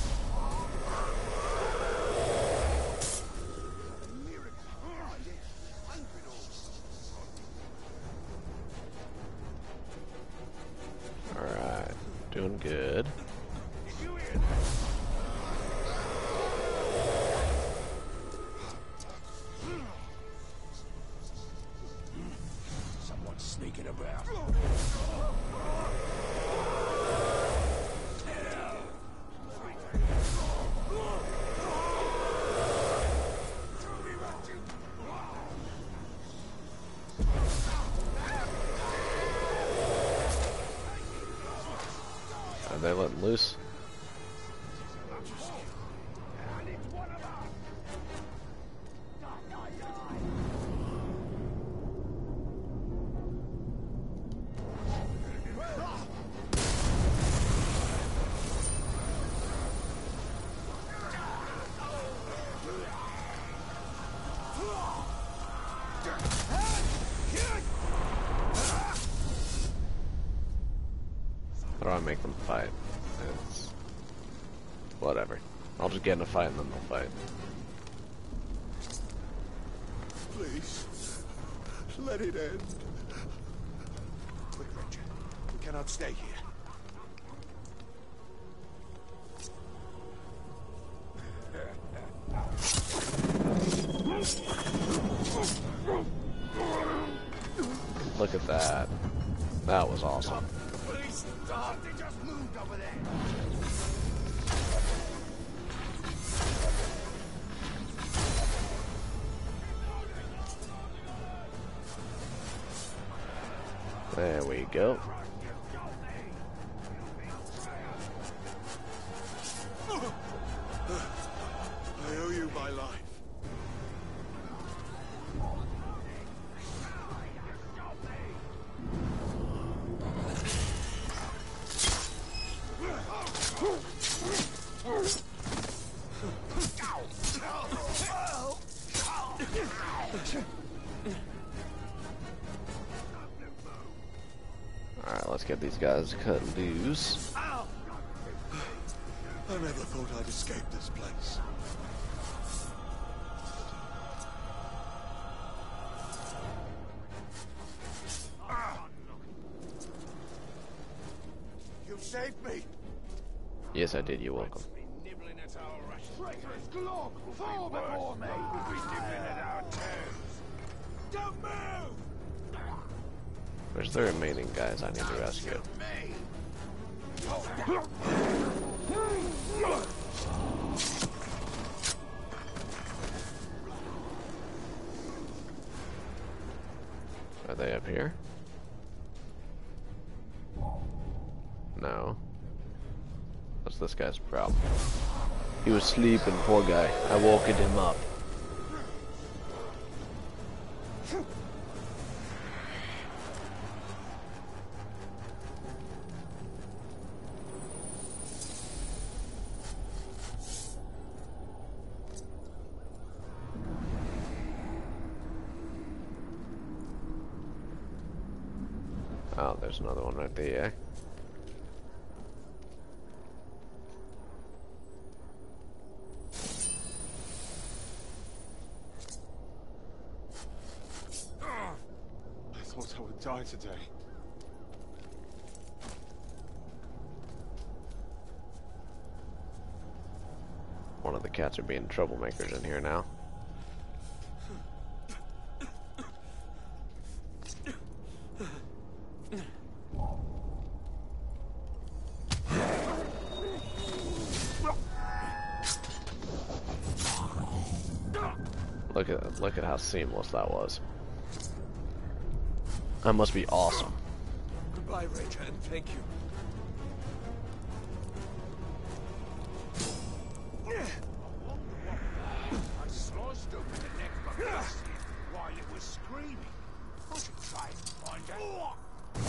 Alright, doing good. Someone's sneaking about. Are they letting loose? How do I make them fight? It's... whatever. I'll just get in a fight and then they'll fight. Please, let it end. Quick, Ranger. We cannot stay here. Look at that. That was awesome. Police, they just moved over there. There we go. I owe you my life. Alright, let's get these guys cut loose. I never thought I'd escape this place. You saved me. Yes, I did. You're welcome. Nibbling at our traitorous glog, fall before me. We'll be nibbling at our toes. Don't move! Where's the remaining guys I need to rescue? Are they up here? No. What's this guy's problem? He was sleeping, poor guy. I woke him up. Oh, there's another one right there. I thought I would die today. One of the cats are being troublemakers in here now. Look at how seamless that was. That must be awesome. Goodbye, Ranger, and thank you. I sliced open the neck of a beast while it was screaming. I should try and find out.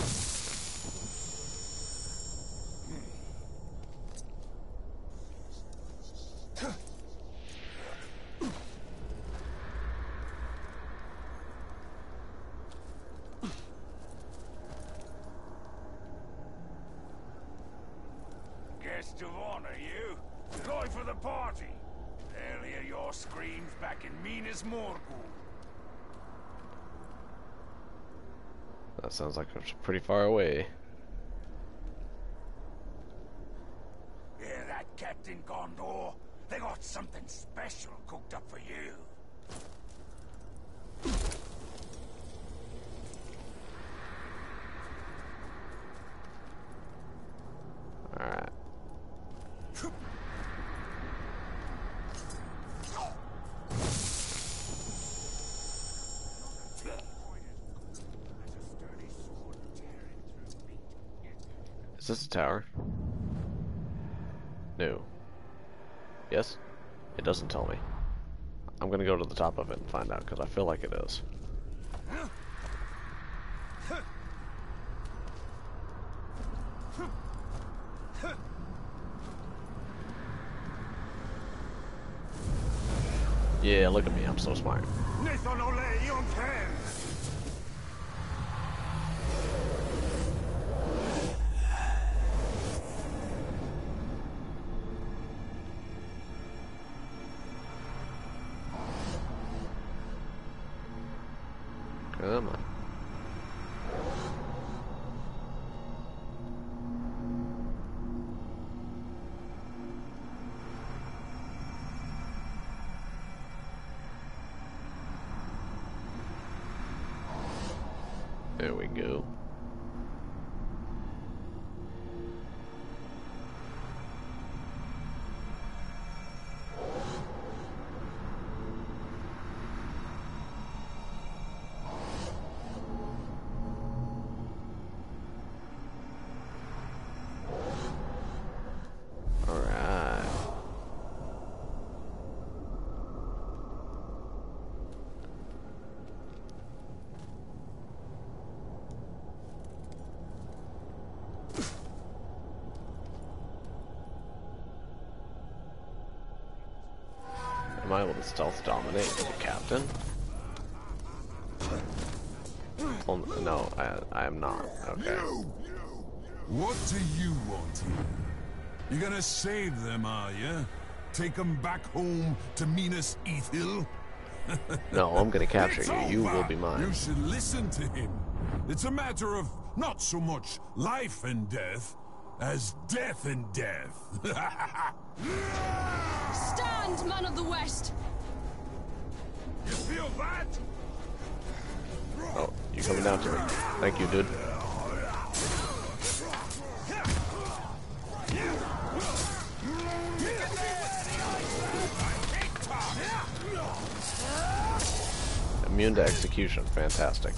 Guest of honor, you? Life of the party. They'll hear your screams back in Minas Morgul. That sounds like it's pretty far away. Hear that, Captain Gondor? They got something special cooked up for you. Alright. Is this a tower? No. Yes? It doesn't tell me. I'm gonna go to the top of it and find out, because I feel like it is. Yeah, look at me, I'm so smart. Come on. There we go. Am I able to stealth dominate the captain? Oh, no, I am not. Okay. What do you want here? You gonna save them, are you? Take them back home to Minas Ithil? No, I'm gonna capture It's you. You will over. be mine. You should listen to him. It's a matter of not so much life and death as death and death. Stand, man of the West! You feel bad? Oh, you coming down to me. Thank you, dude. Immune to execution. Fantastic.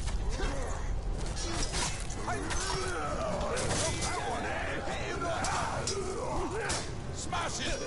Smash it!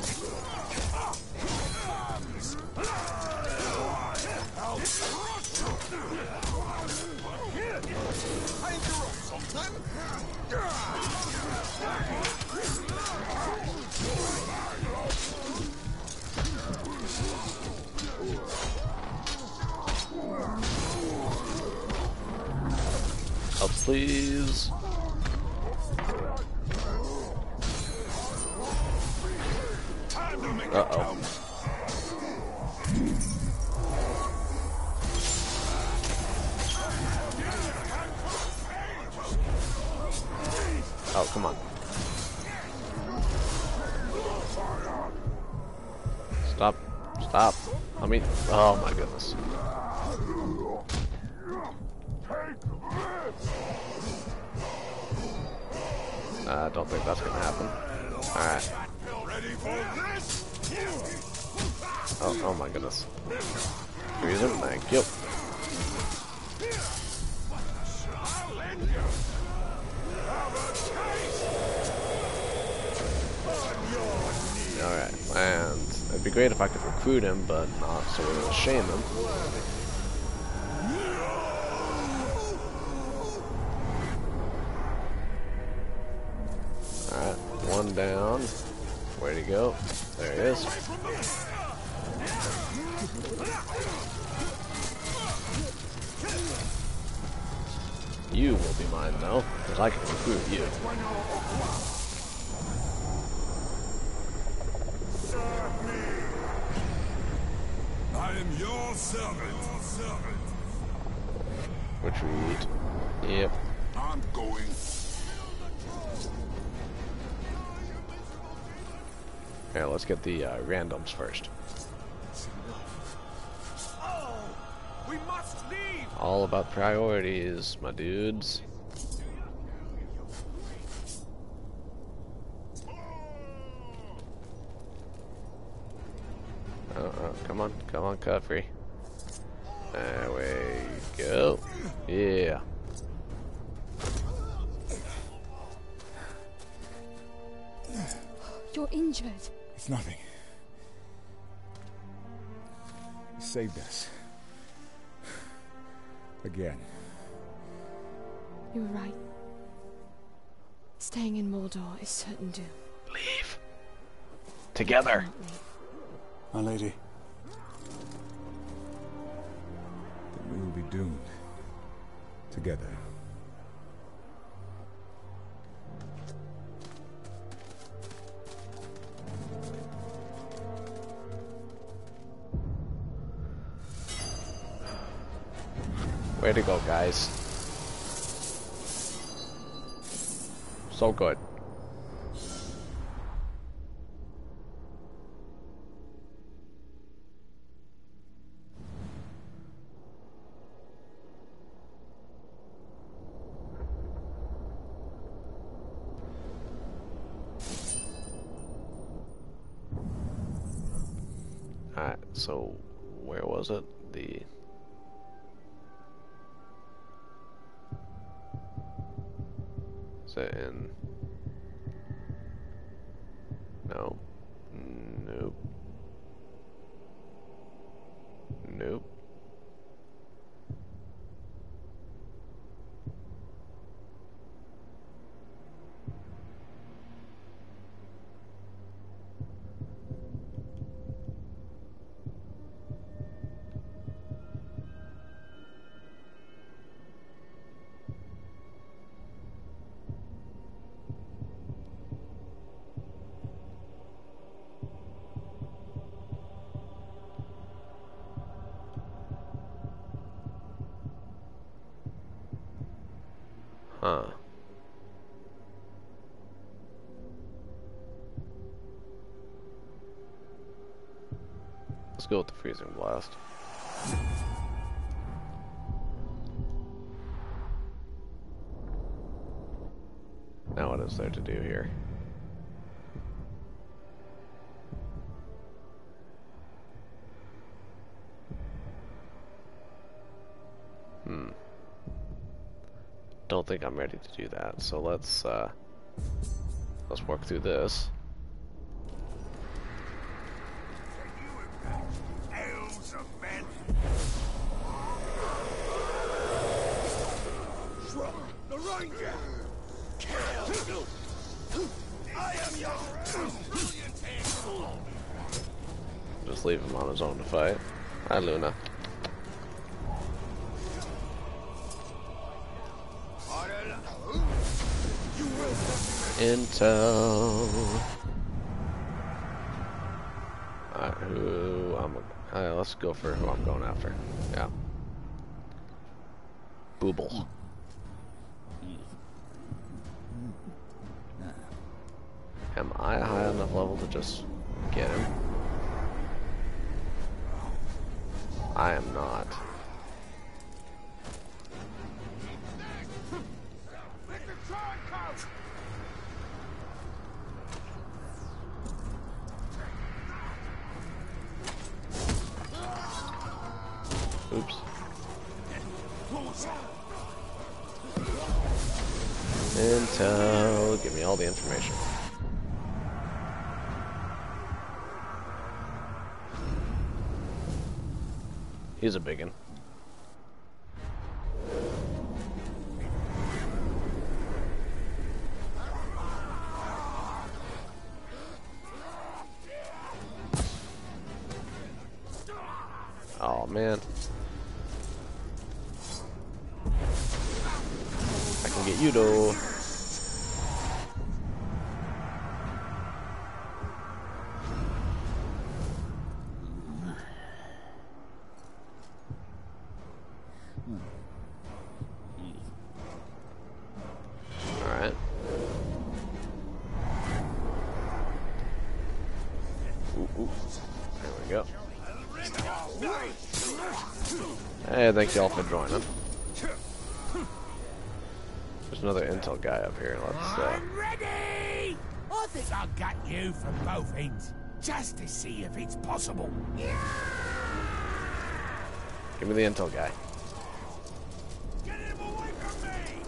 Help, please. Uh-oh. Oh, come on. Stop. Stop. I mean, oh my goodness. I don't think that's gonna happen. Alright. Oh my goodness. Freeze him, thank you. Alright, and it'd be great if I could recruit him, but not, so we're gonna shame him. Alright, one down. Where'd he go? There he is. You will be mine, though, because I can recruit you. I am your servant. Retreat. Yep. I'm going. Here, let's get the randoms first. Oh, we must leave. All about priorities, my dudes. Come on, Cuffrey. There we go. Yeah. You're injured. It's nothing. You saved us. Again. You were right. Staying in Mordor is certain doom. Leave. Together. My lady. Then we will be doomed. Together. Way to go, guys. So good. Alright, so where was it? Is it in? No. Nope. Nope. Huh. Let's go with the freezing blast. Now what is there to do here? Don't think I'm ready to do that, so let's work through this. The Ranger! I am your brilliant angel! Just leave him on his own to fight. Hi, Luna. Intel. Alright, let's go for who I'm going after. Yeah. Booble. Am I high enough level to just get him? I am not. Oops. Intel, give me all the information. He's a biggin. Oh man. I can get you though. Alright. Ooh. There we go. Hey, thank you all for joining. There's another intel guy up here. Let's I'm ready! I think I'll gut you from both ends, just to see if it's possible. give me the intel guy. Get him away from me!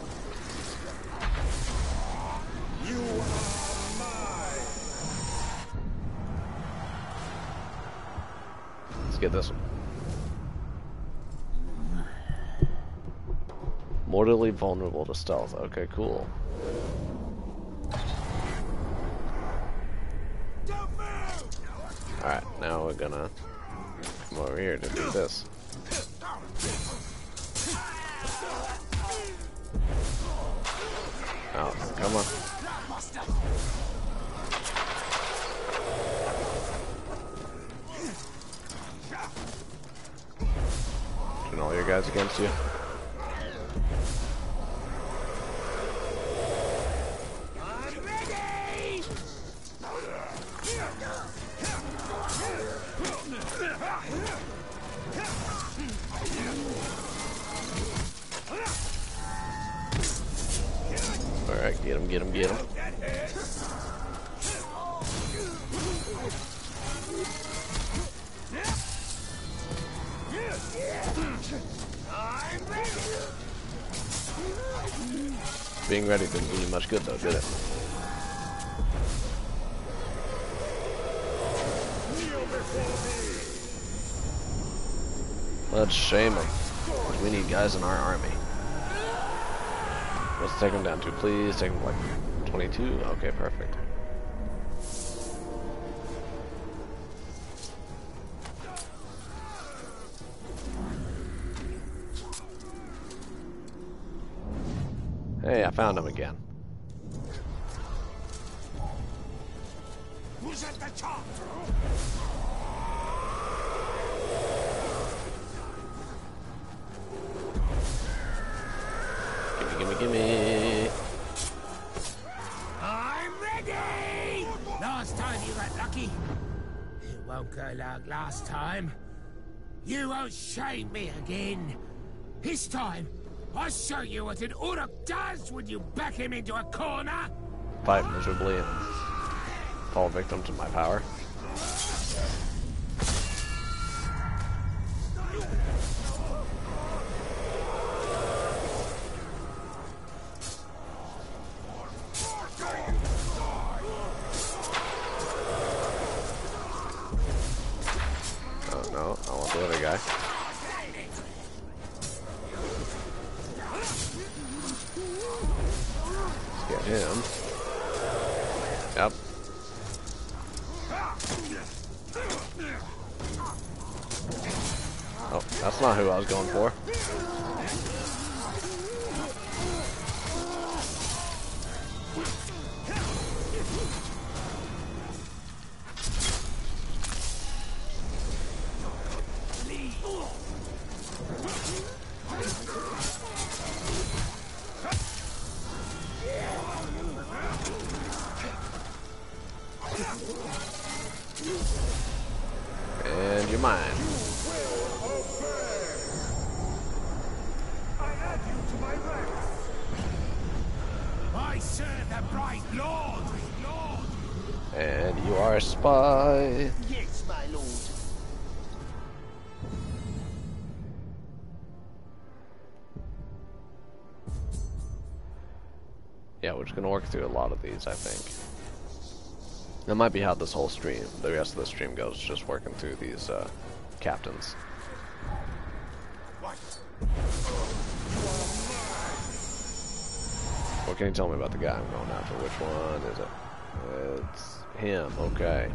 You are mine! Let's get this one. Mortally vulnerable to stealth. Okay, cool. Alright, now we're gonna come over here to do this. Oh, come on. Turn all your guys against you. Alright, get him, get him, get him. Being ready didn't do you much good though, did it? Let's shame him. We need guys in our army. Let's take him down to, please. Take him like 22. Okay, perfect. Hey, I found him again. Who's at the top? Gimme. I'm ready! Last time you got lucky. It won't go like last time. You won't shame me again. This time, I'll show you what an Uruk does when you back him into a corner. Fight miserably and fall victim to my power. Oh no, I want the other guy. Get him. Yep. Oh, that's not who I was going for. And you're mine. I serve the bright Lord. And you are a spy. Yes, my lord. Yeah, we're just gonna work through a lot of these, I think. That might be how this whole stream, the rest of the stream goes, just working through these captains. What can you tell me about the guy I'm going after? Which one is it? It's him, okay.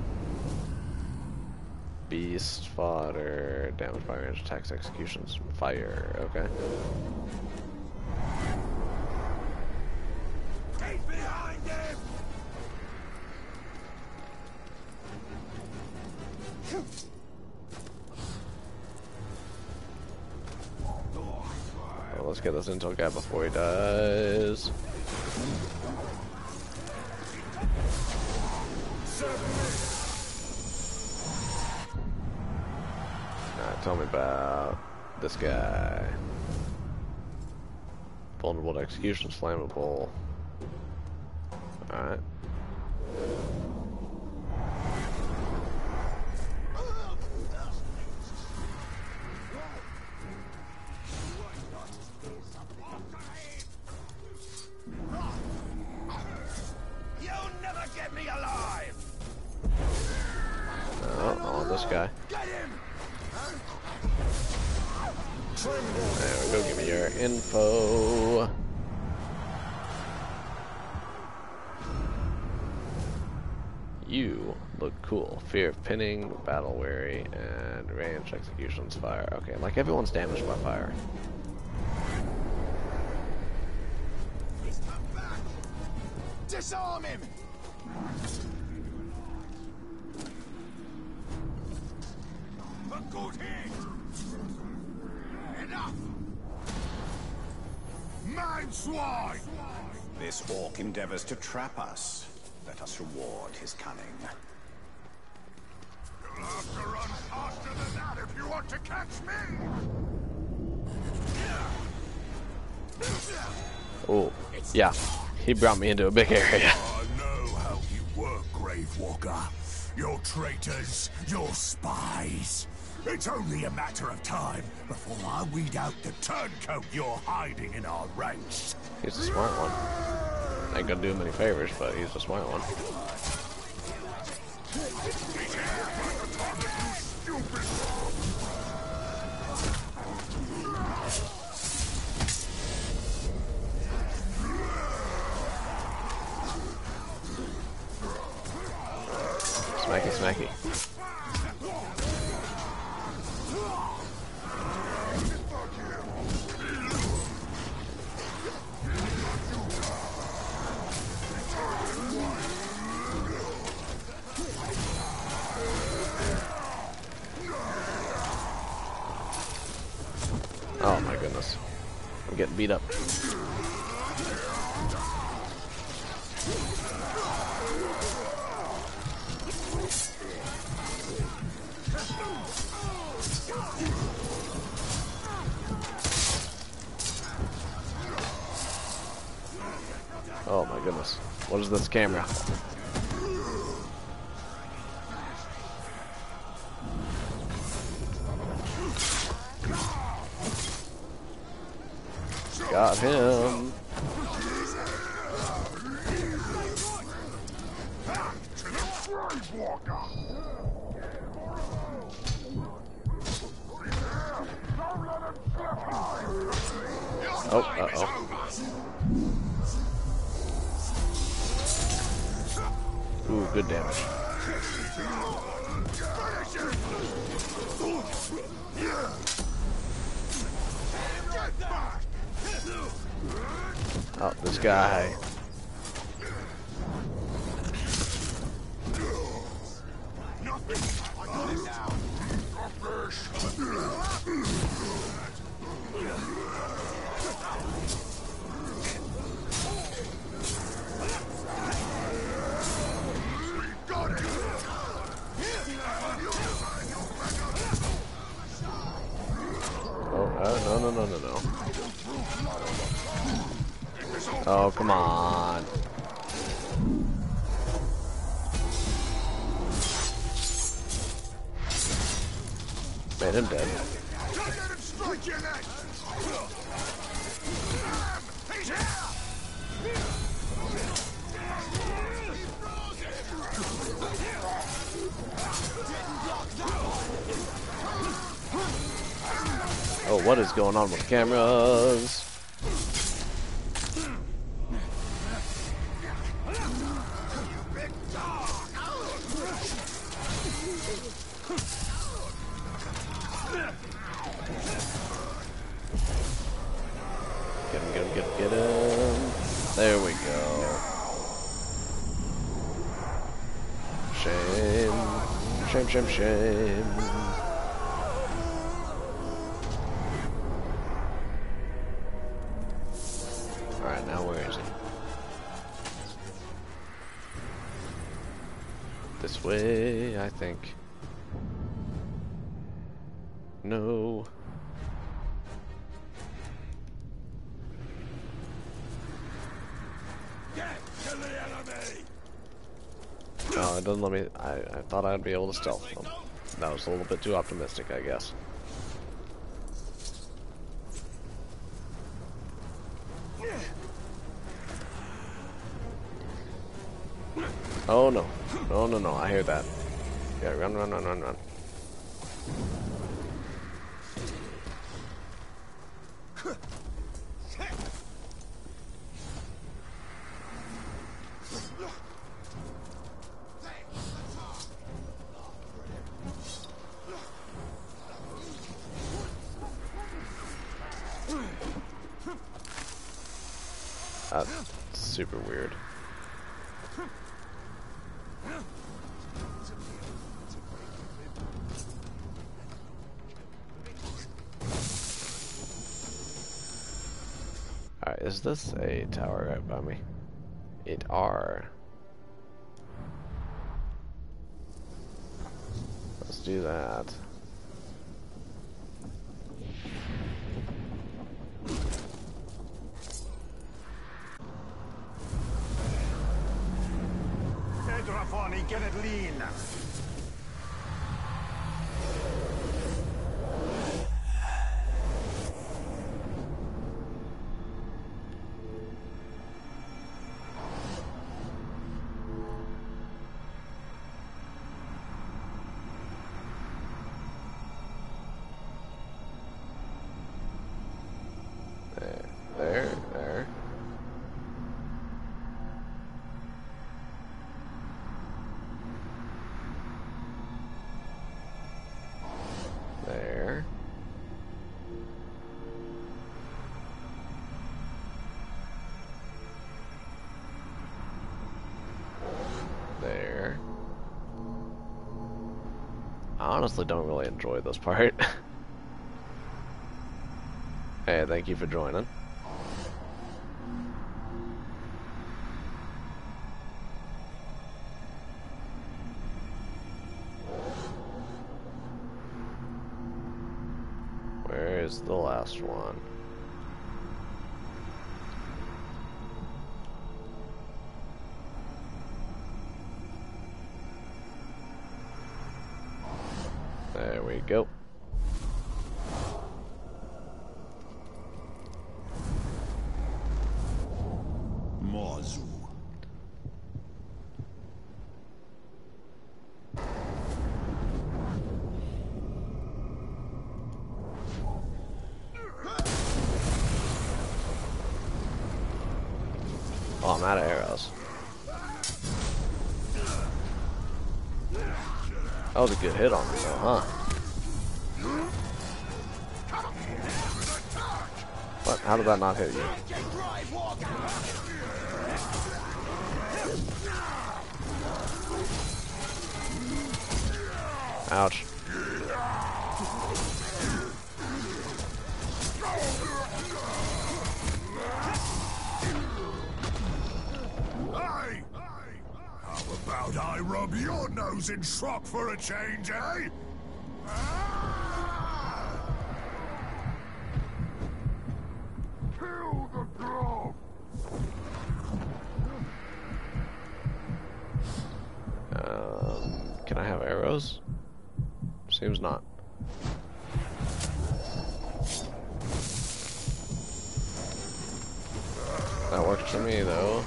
Beast, fodder, damage, fire range, attacks, executions, fire, okay. Get behind him! Well, let's get this intel guy before he dies. Alright, tell me about this guy. Vulnerable to execution, flammable. Alright. You'll never get me alive! No, I want this guy. Get him! There we go, give me your info. You look cool. Fear of pinning, battle weary, and range executions fire. Okay, like everyone's damaged by fire. He's come back! Disarm him! A good hit! Enough! Man swine! This orc endeavors to trap us. Let us reward his cunning. You'll have to run faster than that if you want to catch me! Oh, yeah. He brought me into a big area. I know how you work, Gravewalker. You're traitors, you're spies. It's only a matter of time before I weed out the turncoat you're hiding in our ranks. He's a smart one. Ain't gonna do him any favors, but he's a smart one. Smacky, smacky. Oh my goodness. I'm getting beat up. Oh my goodness. What is this camera? Got him. Oh, uh-oh. Ooh, good damage. Oh, this guy. No. Oh, come on. Made him dead. Oh, what is going on with cameras? Get him. There we go. Shame. Alright, now where is he? This way, I think. No. No, it doesn't let me. I thought I'd be able to stealth them. That was a little bit too optimistic, I guess. Oh no. No, I hear that. Yeah, run. That's super weird. Alright, is this a tower right by me? It are. Let's do that. Get it lean. There. There. There. I honestly don't really enjoy this part. Hey, thank you for joining. Where is the last one? you go. Mozu. Oh, I'm out of arrows. That was a good hit on me though, huh? What? How did that not hit you? Ouch. Hey! How about I rub your nose in shock for a change, eh? Kill the dog! Can I have arrows? Seems not. That works for me though.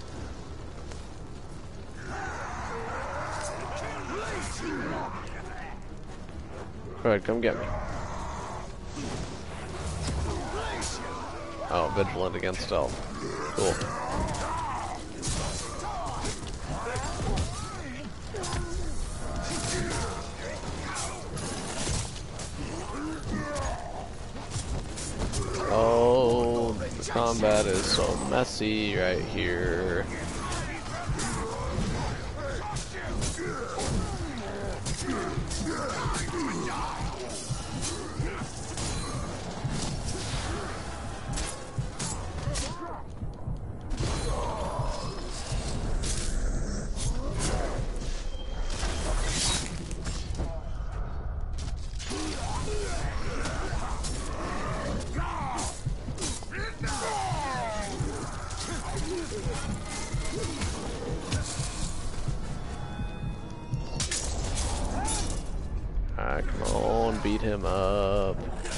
Go ahead, come get me. Oh, vigilant against stealth. Cool. Oh, the combat is so messy right here. Alright, come on, beat him up.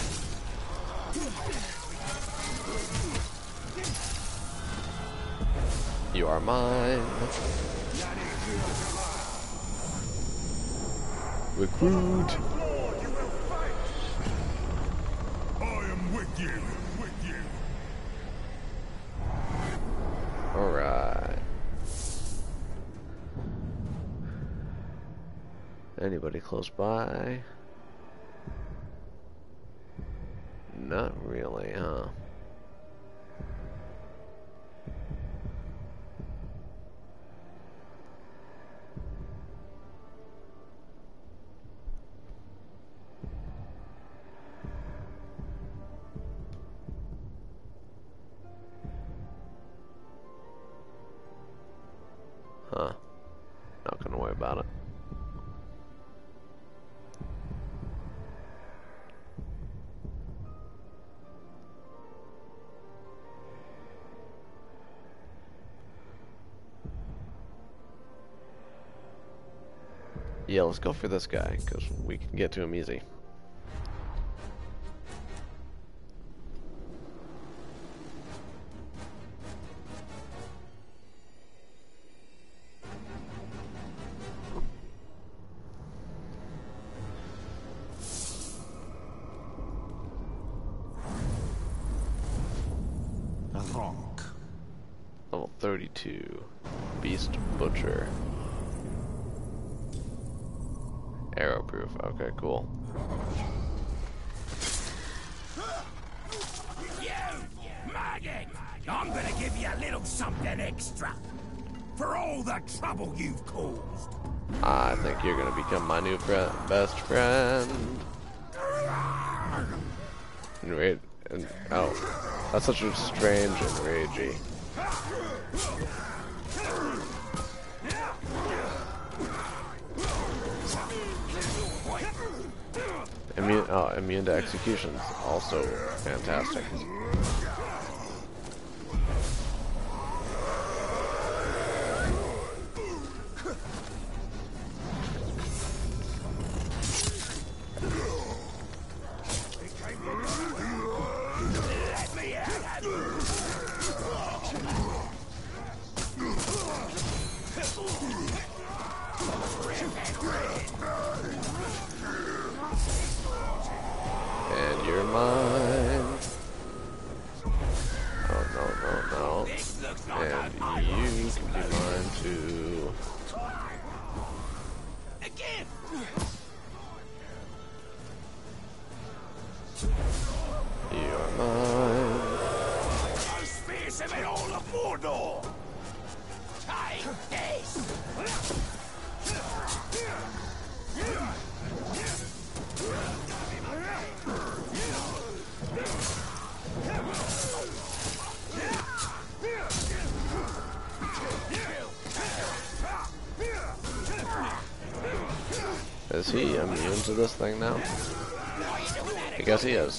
You are mine. Recruit. I am with you, Alright. Anybody close by? Not really, huh? Huh. Not gonna worry about it. Yeah, let's go for this guy, because we can get to him easy. Ronk. Level 32. Beast Butcher. Arrow proof. Okay, cool. You, maggot! I'm gonna give you a little something extra. For all the trouble you've caused. I think you're gonna become my new best friend. Oh, that's such a strange and ragey. Immune to executions, also fantastic. mine. Oh, no, no, no. And you can be mine too. Again. You are mine. I'll space him in all of Mordor. Take this. Is he immune to this thing now? I guess he is.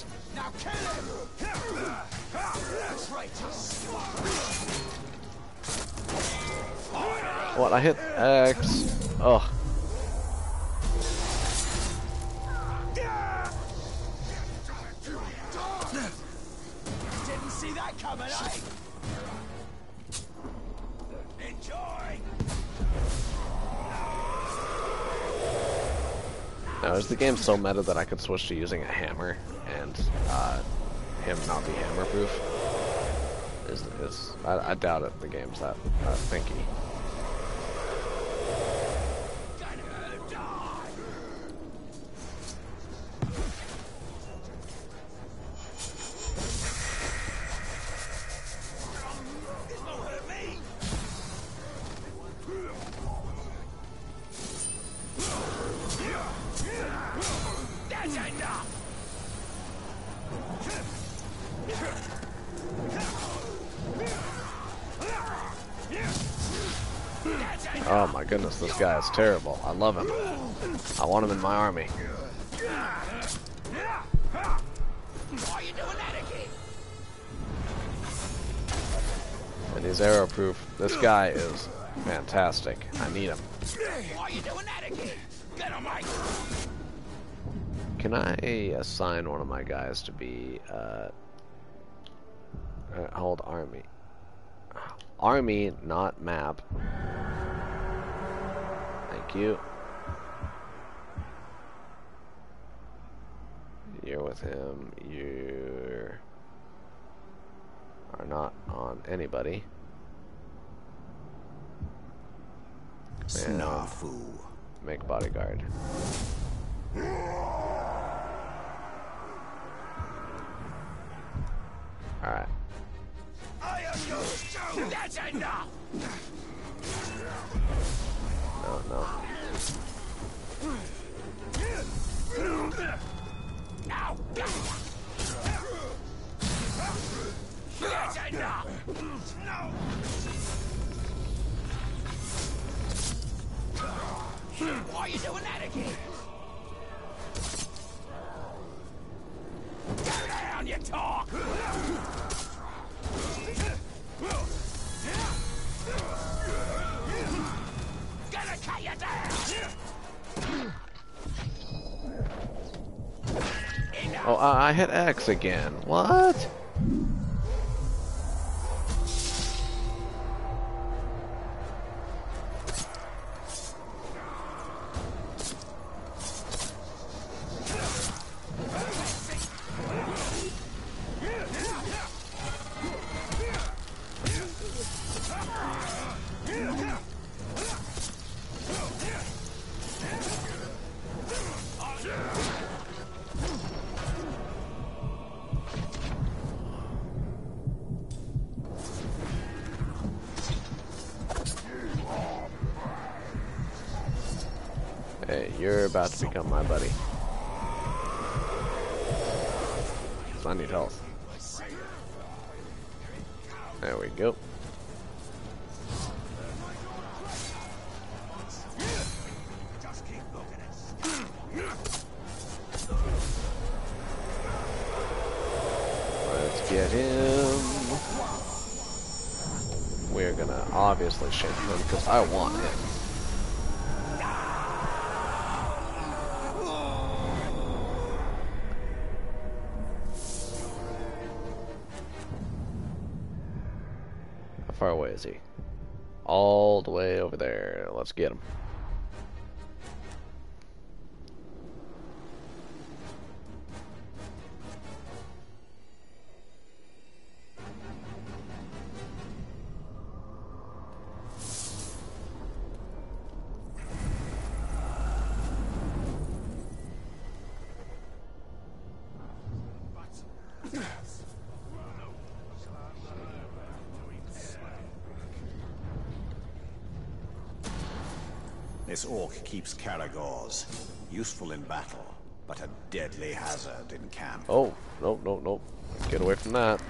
What? I hit X. Ugh. Didn't see that coming, eh? Enjoy. Now, is the game so meta that I could switch to using a hammer and him not be hammer proof? I doubt it. The game's that thinky. Oh my goodness, this guy is terrible. I love him. I want him in my army. And he's arrow proof. This guy is fantastic. I need him. Why are you doing that again? Get him, Mike. Can I assign one of my guys to be hold army? Army, not map. Thank you. You're with him. You are not on anybody. Snafu. Make bodyguard. Alright. I am your stone. That's enough. No, no. Now, that's enough. No. Why are you doing that again? Go down, you talk. Gonna cut you down. Oh, I hit X again. What? Hey, you're about to become my buddy. So I need health. There we go. Let's get him. We're gonna obviously shake him because I want him. How far away is he? All the way over there. Let's get him. This orc keeps Caragors. Useful in battle, but a deadly hazard in camp. Oh, nope, nope, nope. Get away from that.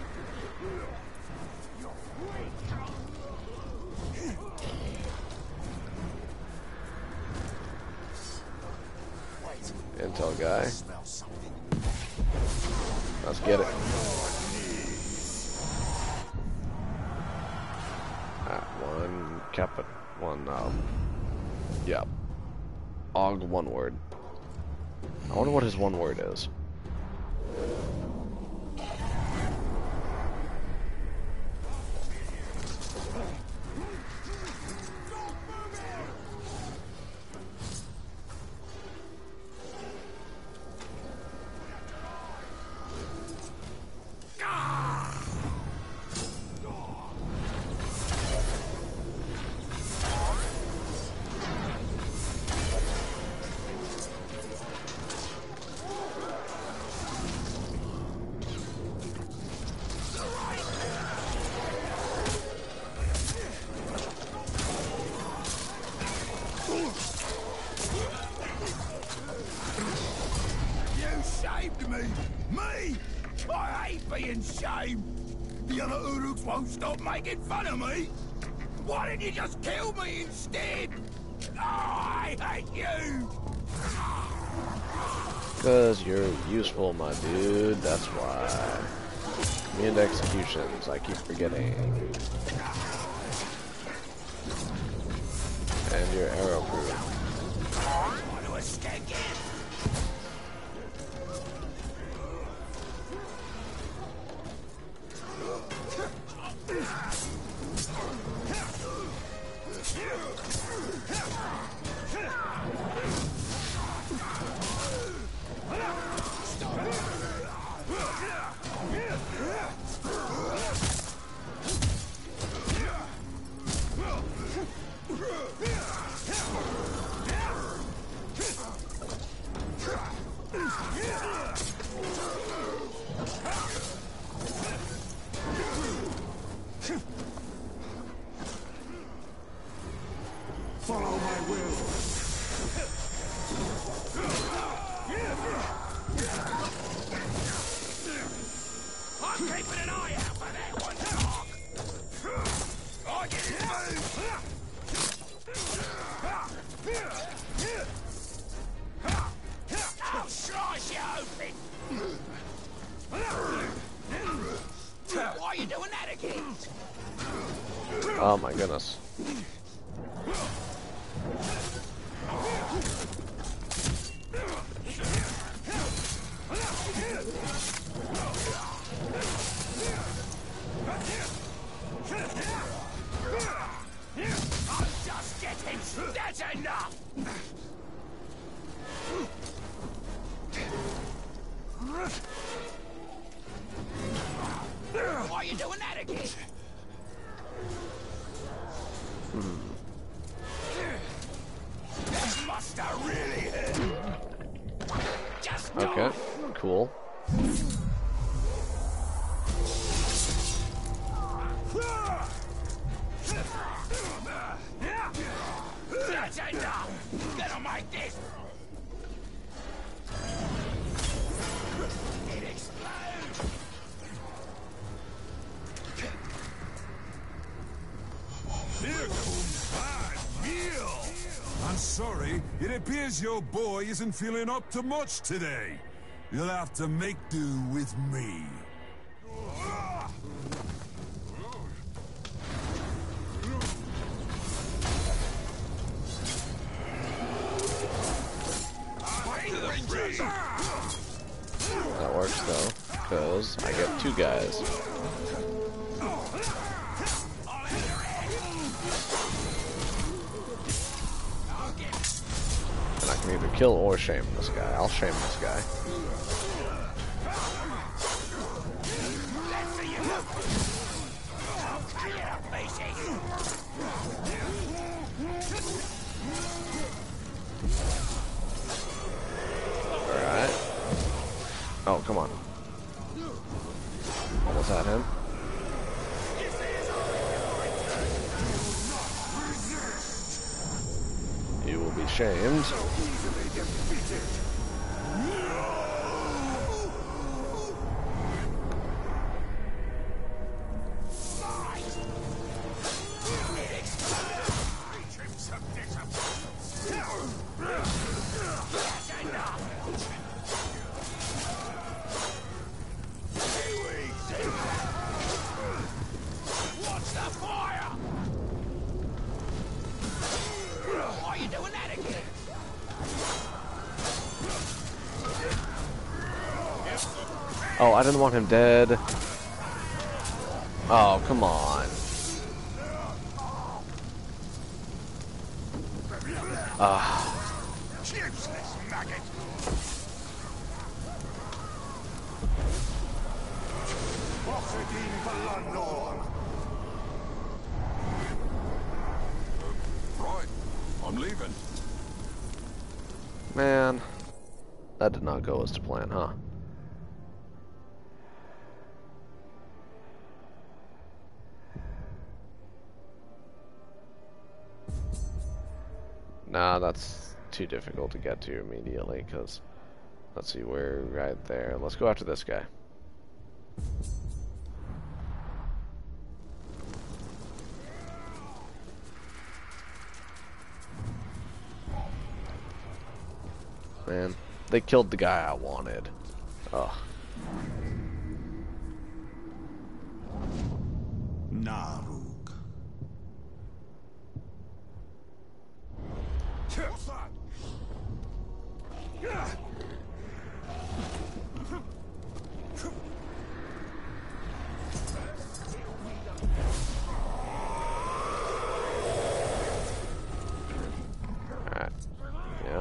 Intel guy. Let's get it. One cap, one, yeah. Og one word. I wonder what his one word is. Stop making fun of me! Why didn't you just kill me instead? Oh, I hate you! Because you're useful, my dude, that's why. Command executions, I keep forgetting. And your arrow proof. Want to escape it? Oh my goodness. I'm just getting... That's enough! Why are you doing that again? That must have really hurt. Just okay, cool. That's enough! Gonna make this! It explodes! Here comes bad meal! I'm sorry, it appears your boy isn't feeling up to much today. You'll have to make do with me. That works though, because I get two guys. And I can either kill or shame this guy. I'll shame this guy. Alright. Oh, come on. Almost had him. You will ashamed. Oh, I didn't want him dead. Oh, come on. Useless maggot. Right, I'm leaving. Man, that did not go as to plan, huh? Nah, that's too difficult to get to immediately, because, let's see, we're right there. Let's go after this guy. Man, they killed the guy I wanted. Ugh. Narug. Alright. Yep.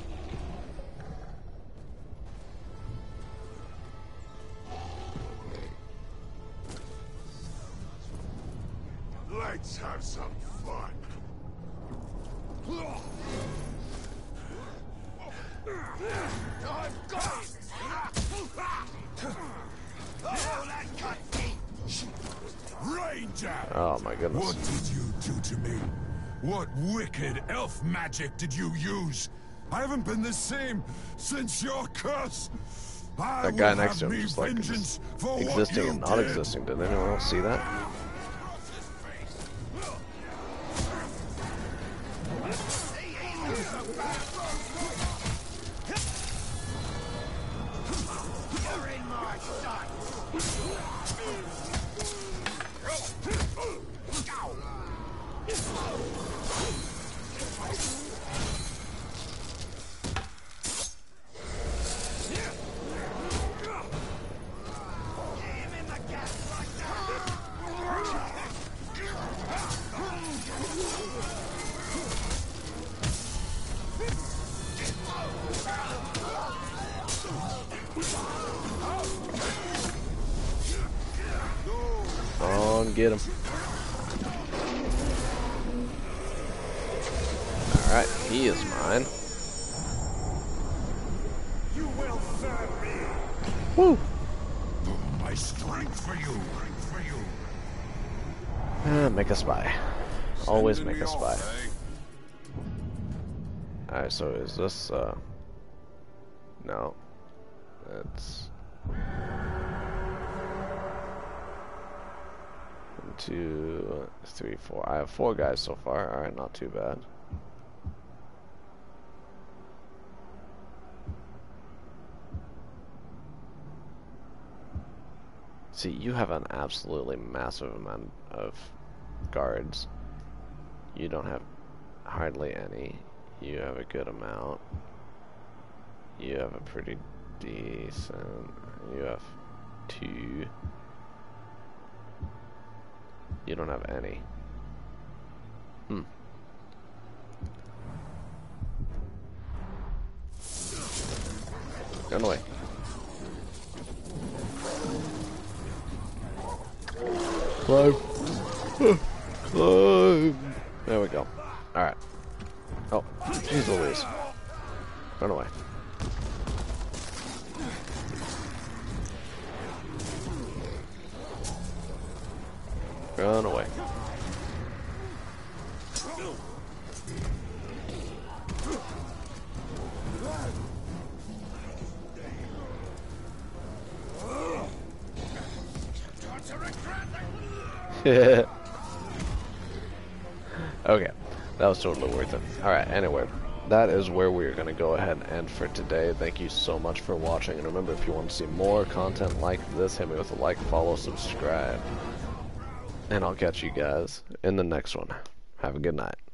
Let's have some fun. I've got it! Oh, that cut deep! Ranger! Oh my goodness. What did you do to me? What wicked elf magic did you use? I haven't been the same since your curse. That guy next to him just like existing and not existing. Did anyone else see that? You're in my sight! On, get him. Alright, he is mine. You will serve me! Woo! My strength for you. Make a spy. Always Sending make a me spy. off, eh? Alright, so is this, no. It's... 1, 2, 3, 4. I have 4 guys so far. Alright, not too bad. See, you have an absolutely massive amount of guards. You don't have hardly any. You have a good amount. You have a pretty decent. You have 2. You don't have any. Run away. Climb. Climb. There we go. Alright. Oh, jeez Louise. Run away. Run away. Okay, that was totally worth it. Alright, anyway, that is where we're going to go ahead and end for today. Thank you so much for watching, and remember, if you want to see more content like this, hit me with a like, follow, subscribe, and I'll catch you guys in the next one. Have a good night.